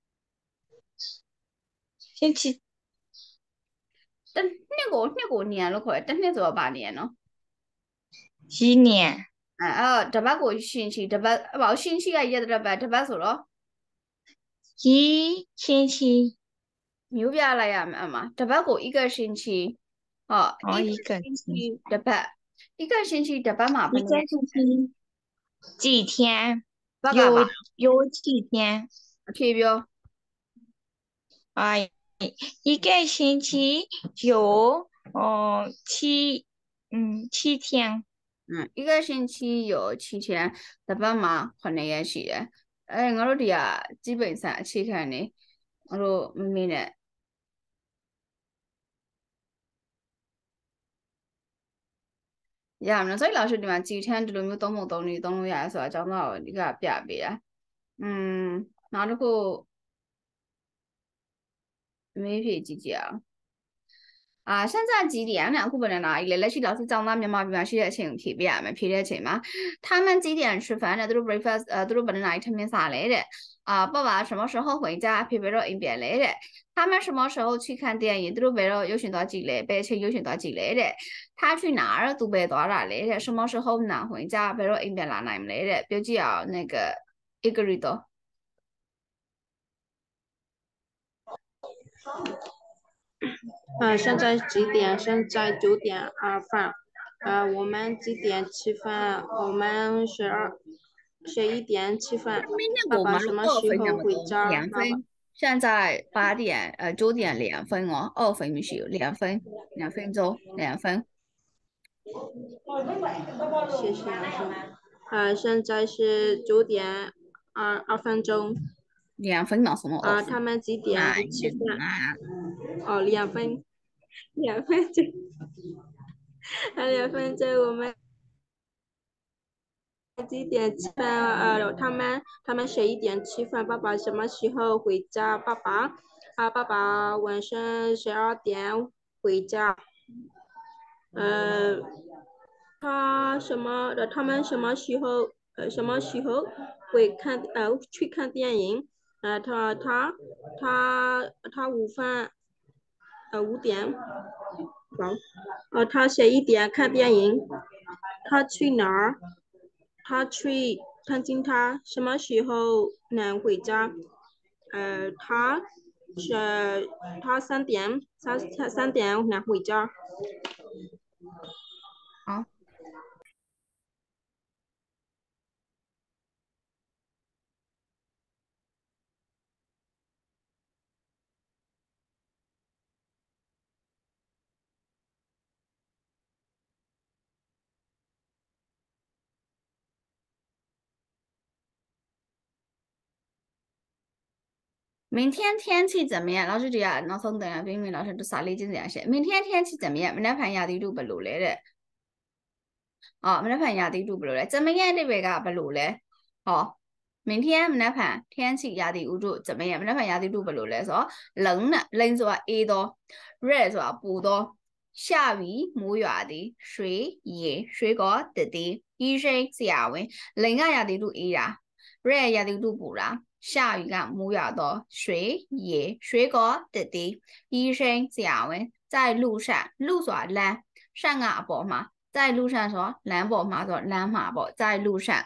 星期等那个那个年了快，等那做八年了。 几年？ 哎，呃，这边过星期，这边不星期啊也得了呗，这边说了， 几星期？ 牛逼了呀，妈妈，这边过一个星期，哦， 哦， 一个一个星星期， 期这边，一个星期这边嘛不一个年， 星期几天？ 八个吧， 有有几天？ 贴标， 啊，一个星期有哦七嗯七天。 嗯，一个星期有七天，这边嘛可能也是，哎，我说的呀，基本上七天的，我说没呢。呀，那所以老师你嘛，几天这种有懂不懂的，懂的呀，说讲到你个别啊， 嗯，那如果没别几几啊。啊，现在几点呢？库本在哪里？来去老师讲那面嘛，比方说请皮边嘛，皮的请嘛。他们几点吃饭呢？都是 breakfast，呃，都是本来他们啥来的？啊，爸爸什么时候回家？皮皮肉一边来的。他们什么时候去看电影？都是为了有寻到几来，白天有寻到几来的。他去哪儿都白多少来的？什么时候能回家？白肉一边拿哪来的？标记啊，那个一个月多。 呃，现在几点？现在九点二分。呃，我们几点吃饭？我们十二十一点吃饭。爸爸什么时候回家？爸爸。 现在八点，呃，九点两分哦，二分没有，两分，两分钟，两分。 谢谢老师。呃，现在是九点二二分钟。 两分到什么？ 啊，他们几点吃饭？哦，两分，两分钟，啊，两分钟，我们几点吃饭？呃，他们他们十一点吃饭。爸爸什么时候回家？爸爸啊，爸爸晚上十二点回家。呃，他什么的？他们什么时候？呃，什么时候会看？呃，去看电影？呃，他他他他午饭，呃，五点。好，呃，他十一点看电影。他去哪儿？他去看见他什么时候能回家？呃，他是他三点，三他三点能回家。 好。明天天气怎么样？老师这样，那从等下明明老师都啥例子这样写。明天天气怎么样？明天盘压力度不落来的。哦，明天盘压力度不落来，怎么样的这个不落来？哦，明天明天盘天气压力度怎么样？明天盘压力度不落来说，冷呢，冷是吧？一度，热是吧？不多。下雨冇雨的，水热水果滴滴，雨水是下温，冷啊压力度一呀，热压力度不啦。下雨啊，冇雨多，水热水果滴滴，雨水是下温，在路上，路上蓝，上啊不嘛？在路上说蓝宝马说蓝马宝在路上。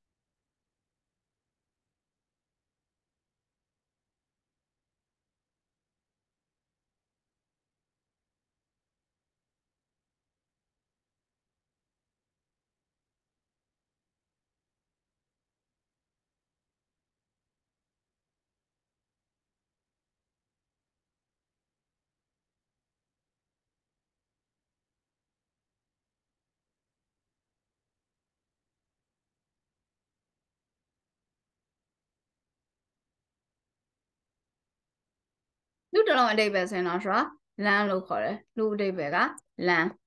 路这种这边是哪说蓝路口的路这边个蓝。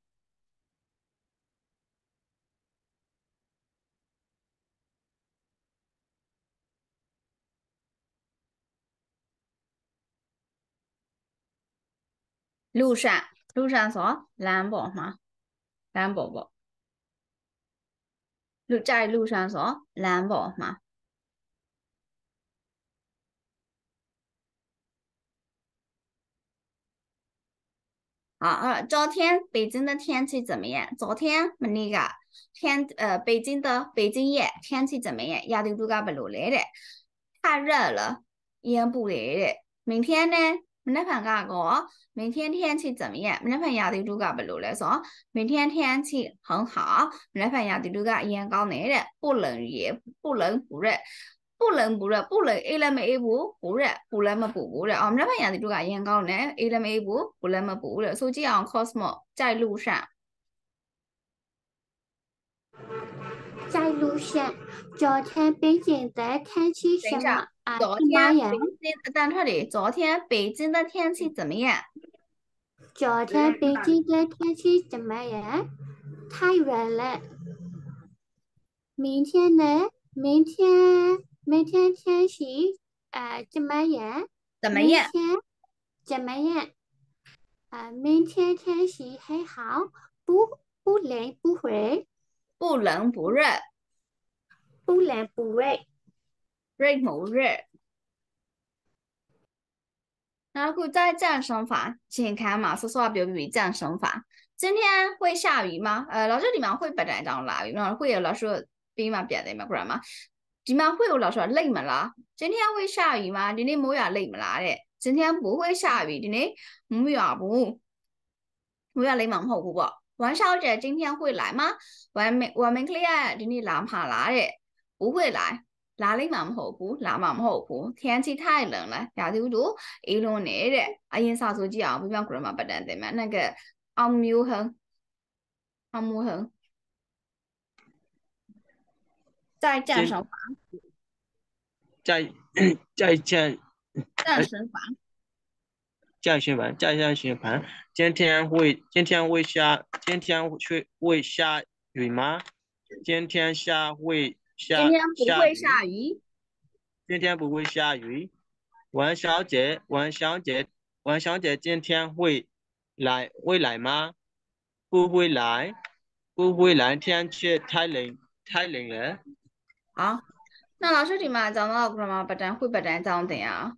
路上路上说蓝宝嘛，蓝宝宝。路在路上说蓝宝嘛。啊啊！昨天北京的天气怎么样？昨天那个天呃，北京的北京夜天气怎么样？压力度个不落来的，太热了，烟不来的。明天呢？明天盘个个，明天天气怎么样？明天盘压力度个不落来说，明天天气很好，明天盘压力度个烟高来的，不冷也不冷不热。不冷不热，不冷 A 了么 A 不不热，不冷么不不热。我们这边养的这个烟高呢，A 了么 A 不不冷么不热。所以这样 Cosmo 在路上， 在路上。昨天北京的天气什么啊？ 昨什么样？ 天北京等这里，昨天北京的天气怎么样？ 昨天北京的天气怎么样？太热了。明天呢？明天明天天气啊、呃、怎么样？ 怎么样？ 明天怎么样？啊，明天天气很好，不不冷不热， 不冷不热， 不冷不热。 热不热？然后再降生法，请看嘛，是说表比降生法。今天会下雨吗？呃，老师你们会不然这样啦，然后会有老师比嘛别的嘛，不然嘛，你们会有老师累么啦？今天会下雨吗？今天没有累么啦的，今天不会下雨，今天没有不。我要你问好不？王小姐今天会来吗？我们我们 clear 今天来怕来的，不会来。哪里问好不？哪问好不？天气太冷了，下头都一路内的。啊，因啥手机啊？不讲过嘛，不等的嘛。那个阿姆恒，阿姆恒，再健身房， 再再见， 健身房， 健身房，再健身房。今天会今天会下今天会会下雨吗？今天下会今下天不会下雨？ 下雨。 今天不会下雨。王小姐，王小姐，王小姐今天会来会来吗？不会来，不会来，天气太冷太冷了。 好，那老师你们讲到过吗？不然会不然这样的呀？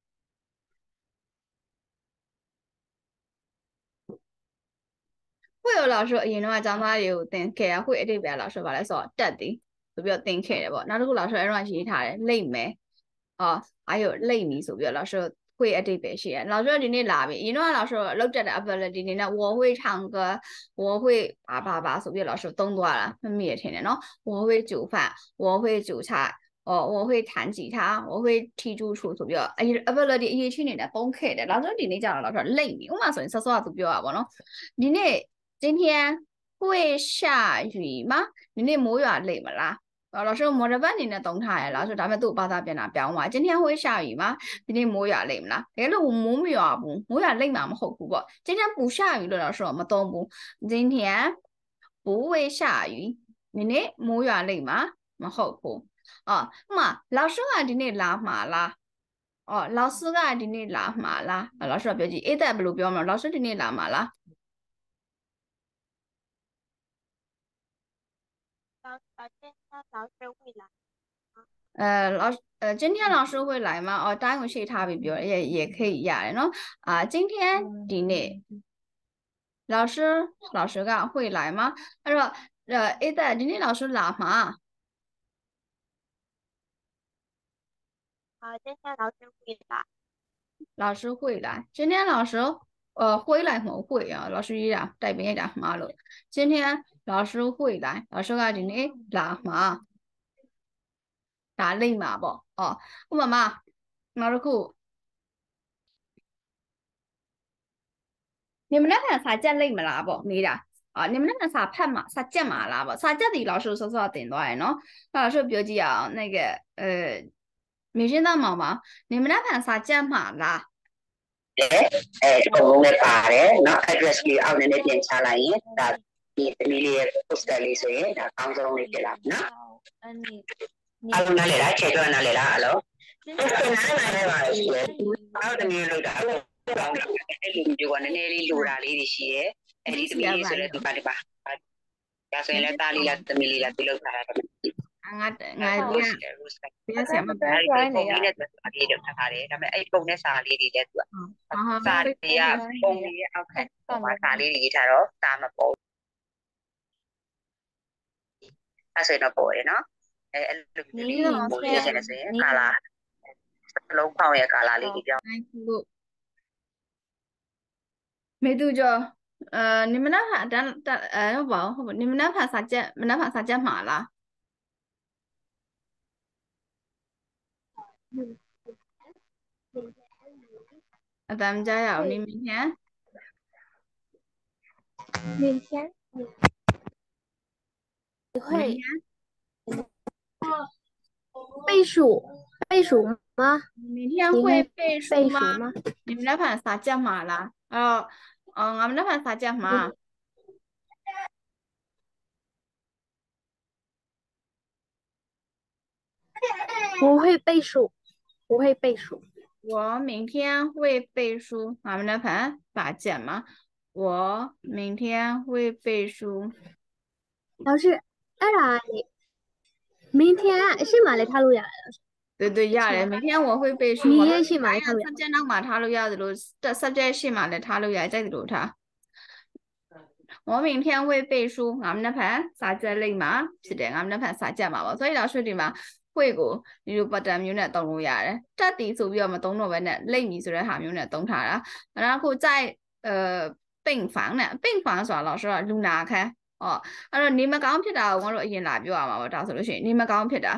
會有老師原來講話要定期啊，會一啲俾老師話你說တက်啲，就比較定期的不？那如果老師一亂其他的累沒？哦，還有累米，所以老師會一啲俾些。老師今天拉比，因為老師錄着的 ability 呢，我會唱歌，我會叭叭叭，所以老師懂多了，很每天的喏，我會煮飯，我會煮菜。哦，我會彈吉他，我會踢足球，所以哎呀，ability 一群人的懂開的，老師今天講老師累米，我嘛說你說說話就表啊，我喏，你呢？今天會下雨嗎？你那冇雨嚟唔啦？啊，老師冇得問你的動態，老師咱們都把它變啦變話。今天會下雨嗎？你那冇雨嚟唔啦？你那我冇雨啊不？冇雨嚟嘛？我好苦不？今天不下雨了，老師我們都不。今天不會下雨，你那冇雨嚟嘛？我好苦。哦，嘛，老師啊，今天拉馬啦。哦，老師啊，今天拉馬啦。老師表記一代不如表嘛，老師今天拉馬啦。 老师会来。 呃，老师，呃，今天老师会来吗？哦，答应是他比较也也可以呀。然后啊，今天今天老师老师个会来吗？他说，呃，哎的，今天老师来吗？ 好，今天老师会来。 老师会来。今天老师呃会来吗？会啊，老师一样带兵一样嘛了。今天老师会来，老师个今天来吗？打累嘛不？哦，我妈妈，老师哭。你们那边啥叫累么啦不？你的啊，你们那边啥判嘛？啥叫嘛啦不？啥叫的老师说说顶多来喏。老师标记啊，那个呃，没见到毛毛，你们那边啥叫嘛啦？ eh kung may pare no address li au ne den chala yin da ni ni li posta li so yin da kang zong ni la na alo na le la che do na le la alo posta na na ne ba au de mi lo da ai lu ju wa ne ne li lu da li di shi ye ai di mi li so le tu pa de ba ya so yin la ta li la de mi li la tu lo pa da ngắt ngắt bia bia xem mà ai ko ko ni ne ta li de ta ta de da me ai ko ne sa li di de tu sa li ya ko ni okay ma sa li di ta ro sa ma po a so no po de no ai ai lu li mo li de ne so yin ka la လုံးပေါင်းရဲ့ကာလာလေးကြီးပြောင်း没多久，呃，你们那盘咱咱呃，不，你们那盘啥叫？你们那盘啥叫嘛啦？那咱们加油，你明天。 明天你会背数背数吗？ 明天会背书背吗？ 数吗？ 你们那盘啥叫嘛啦？哦，嗯，我们那盘啥叫嘛？ 不会背数，不会背数。 我明天会背书，我们来盘把剪嘛。我明天会背书。 老师，အဲ့ဒါလေ明天အရှိမလည်းထားလို့ရတယ်老师。 对对，ရတယ်明天我会背书。 你我也ရှိမှလည်းထားလို့ရ subject နောက်မှာထားလို့ရတယ်လို့ subject ရှိမှလည်းထားလို့ရတယ်ကြိုက်တယ်လို့ထား我明天会背书ငါမနက်ဖြန်စာကြက်လိမ့်မှာဖြစ်တယ်ငါမနက်ဖြန်စာကြက်မှာပေါ့所以老师ဒီမှာ会ကိုဒီလို pattern မျိုးနဲ့သုံးလို့ရတယ်တက်တီဆိုပြီးတော့မသုံးတော့ဘဲနဲ့လိမ့်မီဆိုတဲ့ဟာမျိုးနဲ့သုံးထားတာနောက်ခုကြိုက်呃病房နဲ့病房ဆိုတာ老师ကလူနာခန်းဟောအဲ့တော့နေမကောင်းဖြစ်တာကိုငါတို့အရင်လာပြောရမှာပေါ့ဒါဆိုလို့ရှိရင်နေမကောင်းဖြစ်တာ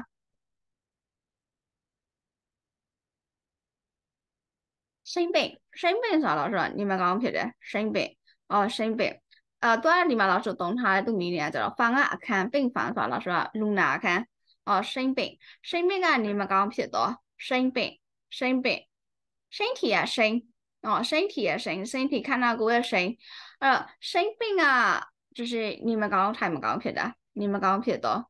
生病生病ဆိုတာ老师ကနေမကောင်းဖြစ်တယ်生病အော်生病အဲတော့ဒီမှာ老师သုံးထားတဲ့သူမီးနေကကျတော့房ကအခန်း病房ဆိုတာ老师ကလူနာအခန်းအော်生病生病ကနေမကောင်းဖြစ်တော့生病生病身体啊生哦身体啊生身体ခန္ဓာကိုယ်ရဲ့生အဲ့တော့生病က就是နေမကောင်းထိုင်မကောင်းဖြစ်တာနေမကောင်းဖြစ်တော့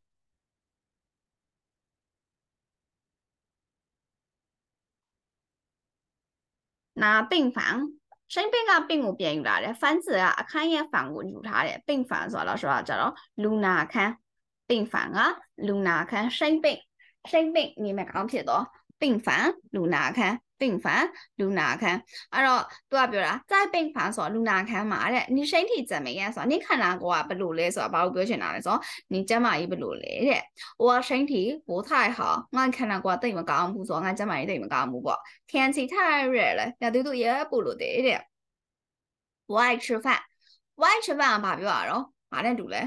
那病房生病က病ကိုပြန်ယူလာတယ်ဖန်း字ကအခန်းရဲ့房ကိုယူထားတယ်病房ဆိုတော့ဆိုတာကျတော့လူနာခန်း病房ကလူနာခန်း生病生病နေမကောင်းဖြစ်တော့病房လူနာခန်း病房လူနာခန်းအဲ့တော့သူကပြောတာ在病房ဆိုလူနာခန်းမှာတဲ့你身体怎么样ဆိုတော့你ခန္ဓာကိုယ်ကဘယ်လိုလဲဆိုတော့ဘာလို့ပြောချင်တာလဲဆိုတော့你ကျန်းမာရေးဘယ်လိုလဲတဲ့我身体不太好ငါခန္ဓာကိုယ်ကတိတ်မကောင်းဘူးဆိုတော့ငါကျန်းမာရေးတိတ်မကောင်းဘူးပေါ့天气太热了ရာသီဥတုရေပူလို့တဲ့တဲ့我爱吃饭我爱吃饭ကဘာပြောရတော့ဘာနဲ့တူလဲ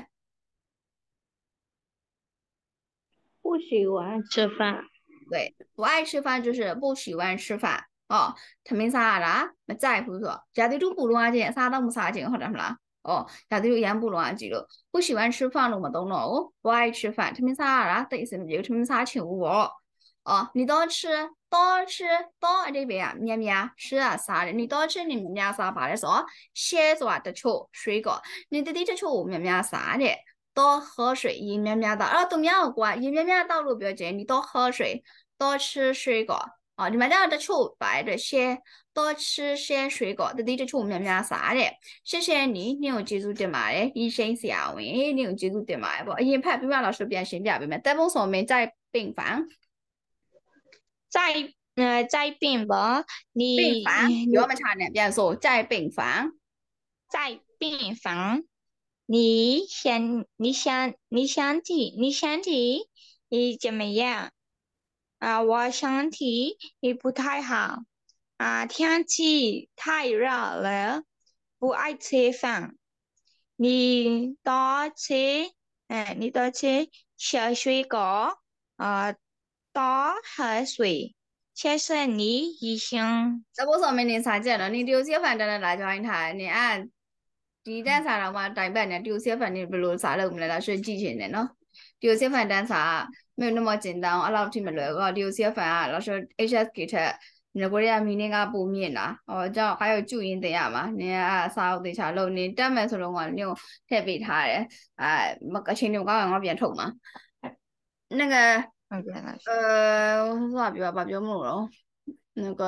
不喜欢吃饭。 对，不爱吃饭就是不喜欢吃饭哦。ထမင်းစားရတာမကြိုက်ဘူးဆိုတော့ရာသီဥတုပူလွှမ်းခြင်းအစားတော့မစားခြင်းဟုတ်တယ်မလား။အော်ရာသီဥတုအရန်ပူလွှမ်းကြည့်လို့不喜欢吃饭လို့မသုံးတော့ဘူး။不爱吃饭ထမင်းစားရတာတိတ်အဆင်မပြေဘူးထမင်းစားချင်ဘူးပေါ့။အော်你多吃多吃多အတိပ္ပယ်ကများများ吃啊စားတယ်你多吃你များများစားပါလဲဆိုတော့些ဆိုတာတချို့水果你တတိတချို့ကိုများများစားတဲ့多喝水ရေများများတောက်အဲ့တော့သူများကိုကွာရေများများတောက်လို့ပြောချင်你多喝水多吃水果哦ဒီမှာကျတော့တချို့ပါတယ်တဲ့些多吃些水果တတိတချို့များများစားတဲ့ရှင်းရှင်းနီနင့်ကိုကျေးဇူးတင်ပါတယ်ဤရှိန်ဆရာဝင်နင့်ကိုကျေးဇူးတင်ပါတယ်ပေါ့အရင်ဖတ်ပြီးမှတော့ရှုပြန်ရှင်းပြပေးမယ်တက်ပုံဆောင်မင်းကြိုက်ပင်ဖန်在呃在病房你病房有没差呢ပြန်ဆိုကြိုက်ပင်ဖန်在病房你身你身你身体你身体你怎么样啊我身体也不太好啊天气太热了不爱吃饭你多吃哎你多吃小水果啊多喝水谢谢你医生တက်ပုံဆောင်မင်းနေစာကြက်တော့你丢些饭တန်းလာ join ထားတယ်你အဲ့ဒီတန်းစာတော့မှတိုင်ပတ်နေ丢些饭နေဘယ်လိုစာလုပ်မလဲလားရှင်းကြည့်ချင်တယ်နော်丢些饭တန်းစာ没有那么简单အဲ့လောက်ထိမလွယ်ဘူး丢些饭က老师 H S K ထက်你ကိုရီးယားမီနင်းကပုံမြင့်တာဟောကြောင့်还有注音တင်ရမှာနင်ကစာအုပ်တေချာလုပ်နေတက်မယ်ဆိုတော့ကနင်ကိုထည့်ပေးထားတယ်အဲအချိန်တွေကောင်းအောင်ငါပြန်ထုတ်မှာ那个呃我话ပြောပါပြောမလို့တော့那个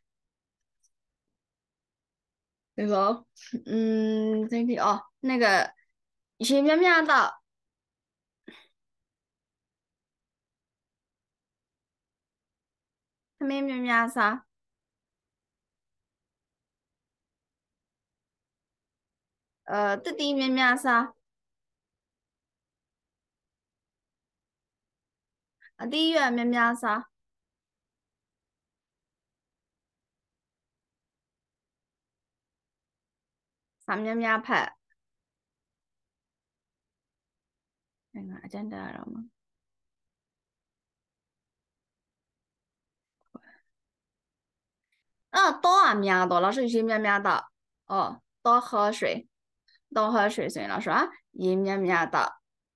比如嗯整体哦那个ရေများများတော့သမင်းများများစား呃တတိများများစားအသီးရွက်များများစားစာများများဖတ်ငါအကျဉ်းတာတော့မှာ啊多啊များတော့老师ရေများများတော့哦多喝水多喝水ဆိုရင်老师啊ရေများများတော့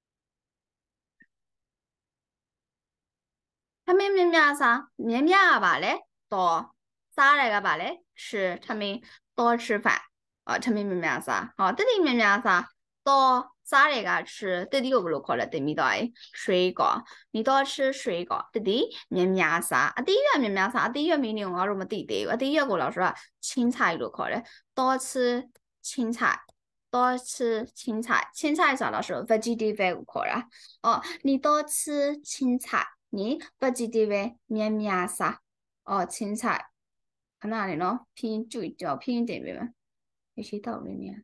ထမင်းများများစားများများကပါလေ多စားတယ်ကပါလေ吃ထမင်း多吃饭哦ထမင်းများများစားဟောတတိများများစား多စားတယ်က吃တတိကိုဘယ်လိုခေါ်လဲတင်ပြီးတော့水果你多吃水果တတိများများစားအသီးရွက်များများစားအသီးရွက်မင်းတွေကိုငါတို့မသိသေးဘူးအသီးရွက်ကို老师က青菜လို့ခေါ်တယ်多吃青菜多吃青菜青菜ဆိုတာ老师 vegetable ကိုခေါ်တာ哦你多吃青菜你 vegetable များများစား哦青菜ခဏလေးနော်拼音注意ကြော拼音တင်ပေးမယ်ရရှိတော့လေးနေ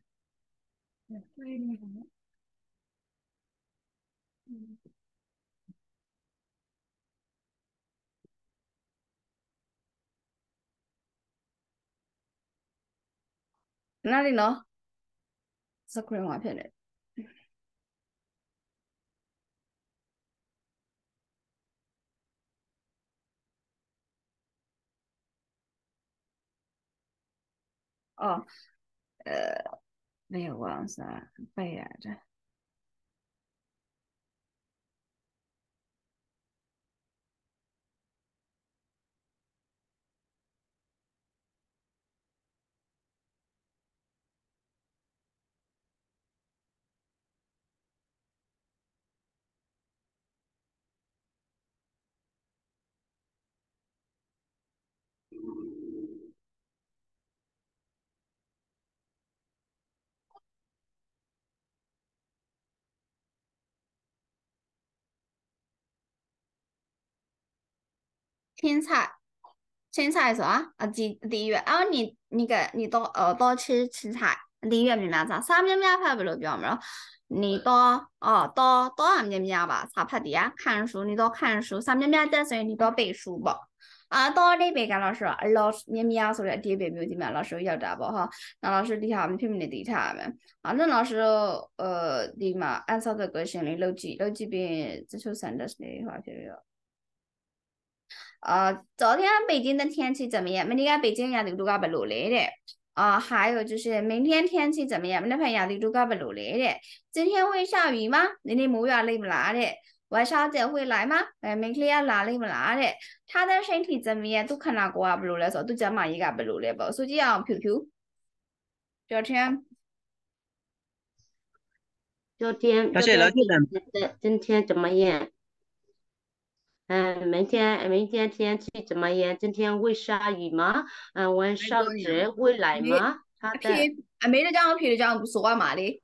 ခဏလေးနော် screen မှာဖြစ်နေ哦呃没有忘啥背来着青菜青菜是吧？啊，第第一月，啊，你你个你多呃多吃青菜，第一月明明啥？三明明拍不了表没有？你多哦多多三明明吧？啥拍的呀？看书，你多看书，三明明在所以你多背书吧。啊，多那边跟老师，老师明明说的第边没有怎么样，老师要咋不哈？那老师底下我们拼命的底下面，啊，那老师呃，你嘛按照这个心理逻辑逻辑边这就三的是那话就有。呃，昨天北京的天气怎么样？明天北京压力度高不落雷的。啊、还有就是明天天气怎么样？那边压力度高不落雷的。今天会下雨吗？你的母月来不来的？晚上姐会来吗？呃，明天要来不来的？他的身体怎么样？都看那个啊不落来，说都讲嘛一个不落来不？所以啊，Q Q，昨天昨天老师，老昨天师等今天今天怎么样？嗯，明天明天天气怎么样？今天会下雨吗？嗯，问没少哲会来没吗？他的屁啊没得讲屁的讲不说话嘛的。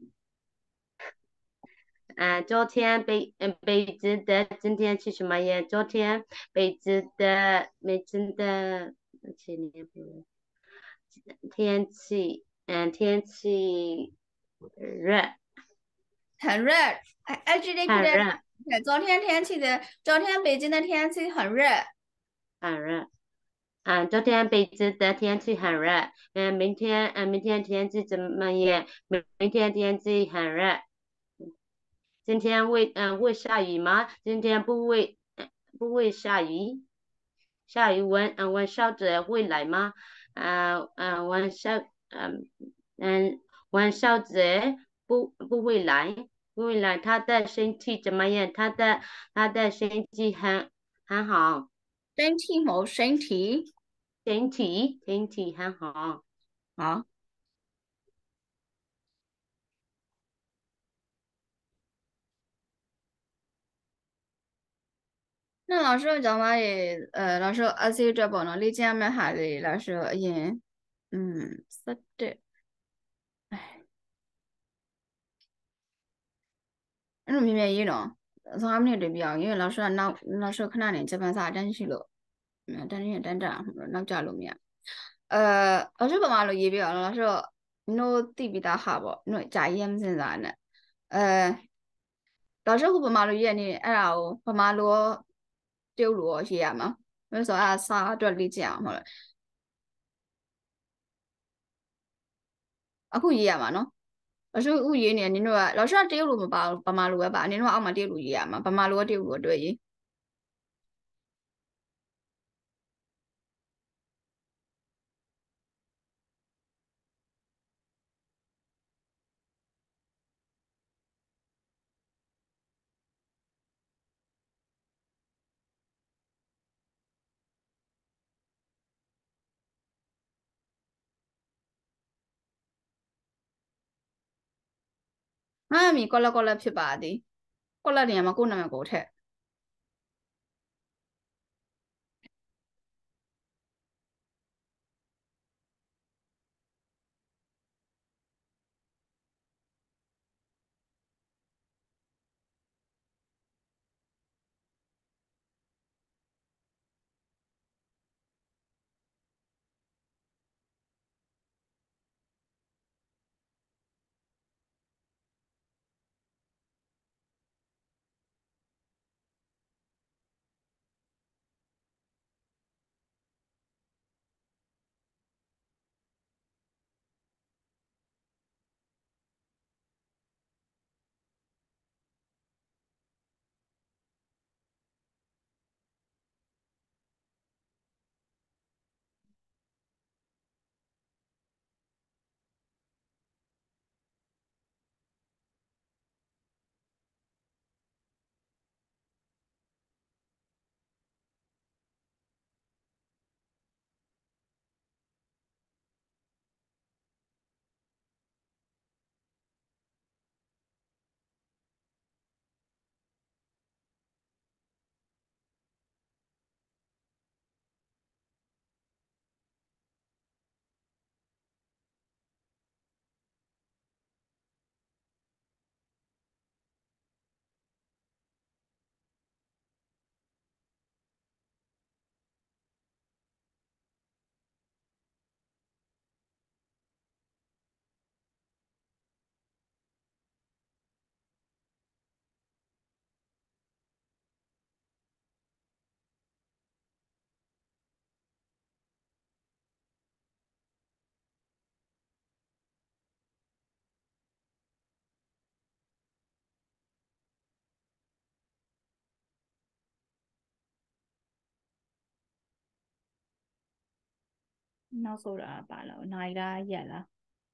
嗯，昨天北嗯北京的今天是什么样？昨天北京的北京的前年不天气嗯天气热很热，哎哎，这里的很热昨天天气的，昨天北京的天气很热。 很热。嗯，昨天北京的天气很热。嗯，明天嗯明天天气怎么样？明明天天气很热。今天会嗯会下雨吗？今天不会嗯不会下雨。下雨问嗯问少哲会来吗？嗯嗯问少嗯嗯问少哲不不会来不会来。他的身体怎么样？他的他的身体很很好。 身体冇身体身体身体很好。 好。那老师讲嘛也，呃，老师而且这帮呢，你讲么哈的，老师也，嗯，是的，哎，那明明一种，从俺们那边，因为老师那老师可能呢这边啥真去了，嗯，但是也真这样，那家里面，呃，老师干嘛了？也别了，老师，侬对比他好不？侬家验现在呢？呃，老师会不马路业呢？哎呀，不马路丢路些嘛？为啥啊？啥这里讲好了？အခုရေးရမှာနော်老师ဥရေးနေနင်တို့က老师ကတရုတ်လိုမပါဘူးဗမာလိုပဲပါနင်တို့ကအောက်မှာတရုတ်လိုရေးရမှာဗမာလိုကတရုတ်လိုတွေ့ရေးငါအမိကောလက်ကောလက်ဖြစ်ပါသည်ကောလက်နေရာမှာကိုယ်နာမည်ကိုထည့်နောက်ဆိုတာပါလားနိုင်လားရက်လား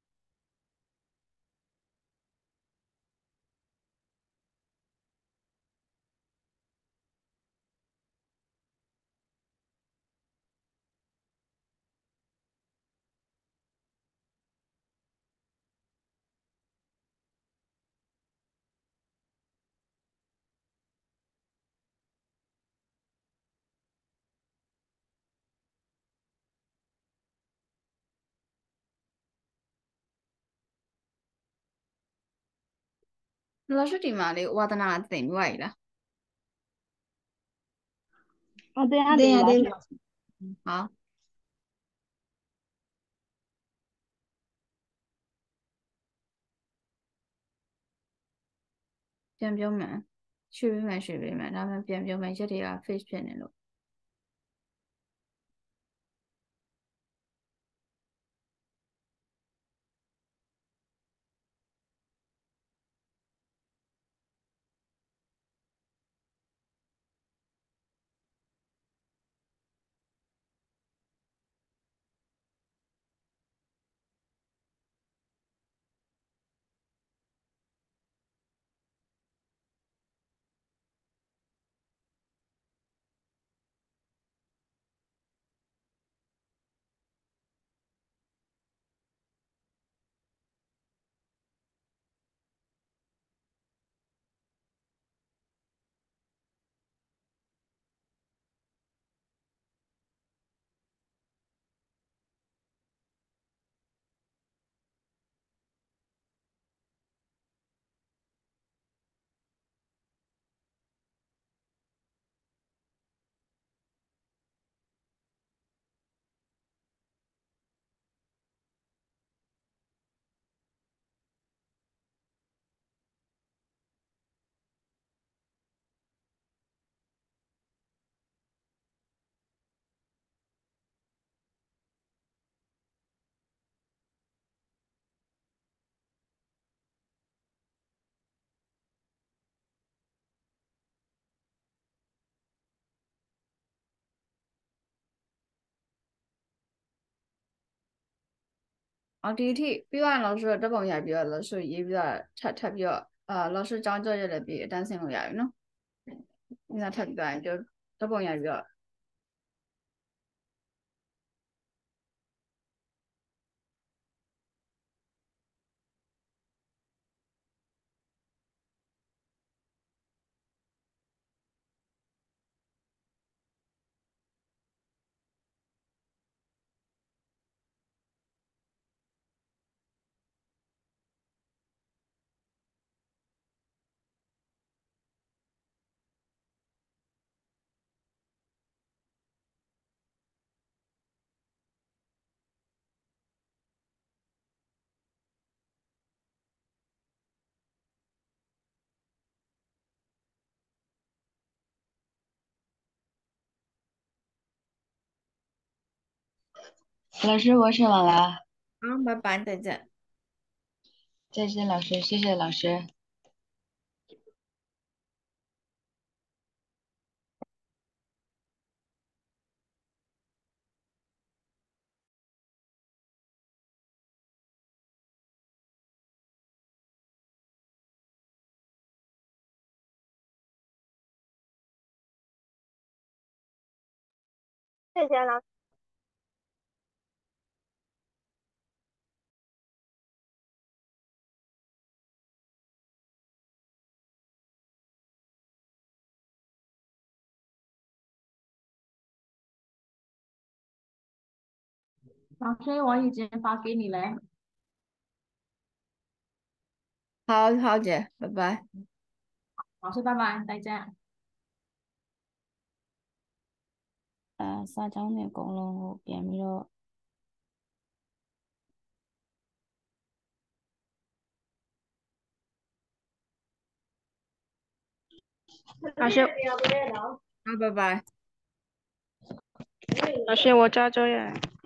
老师ဒီမှာလေးဝါသနာသိနေပြီလား哦，对呀，对，老师。 好ပြန်ပြောမယ်ရွှေ့ပေးမယ်ရွှေ့ပေးမယ်ဒါမှပြန်ပြောမယ်ရက်တွေက face ဖြစ်နေလို့အော်ဒီအထိပြီးသွားရင်老师ဓာတ်ပုံရိုက်ပြီးတော့老师ရေးပြီးတော့ထပ်ထပ်ပြီးတော့အာ老师ကြောင်းကြောရက်လည်းပြီးအတန်းဆင်းလို့ရပြီနော်ဒီကထပ်ပြီးသွားရင်ပြောဓာတ်ပုံရိုက်ပြီးတော့老师，我写完了。 好，拜拜，再见。 再见，老师，谢谢老师。 谢谢老师。 老师，我已经发给你了。 好好姐，拜拜。 老师，拜拜，再见。 အဲစာကြောင်းတွေအကုန်လုံးကိုပြန်ပြီးတော့老师， 好，拜拜。 老师，我交作业。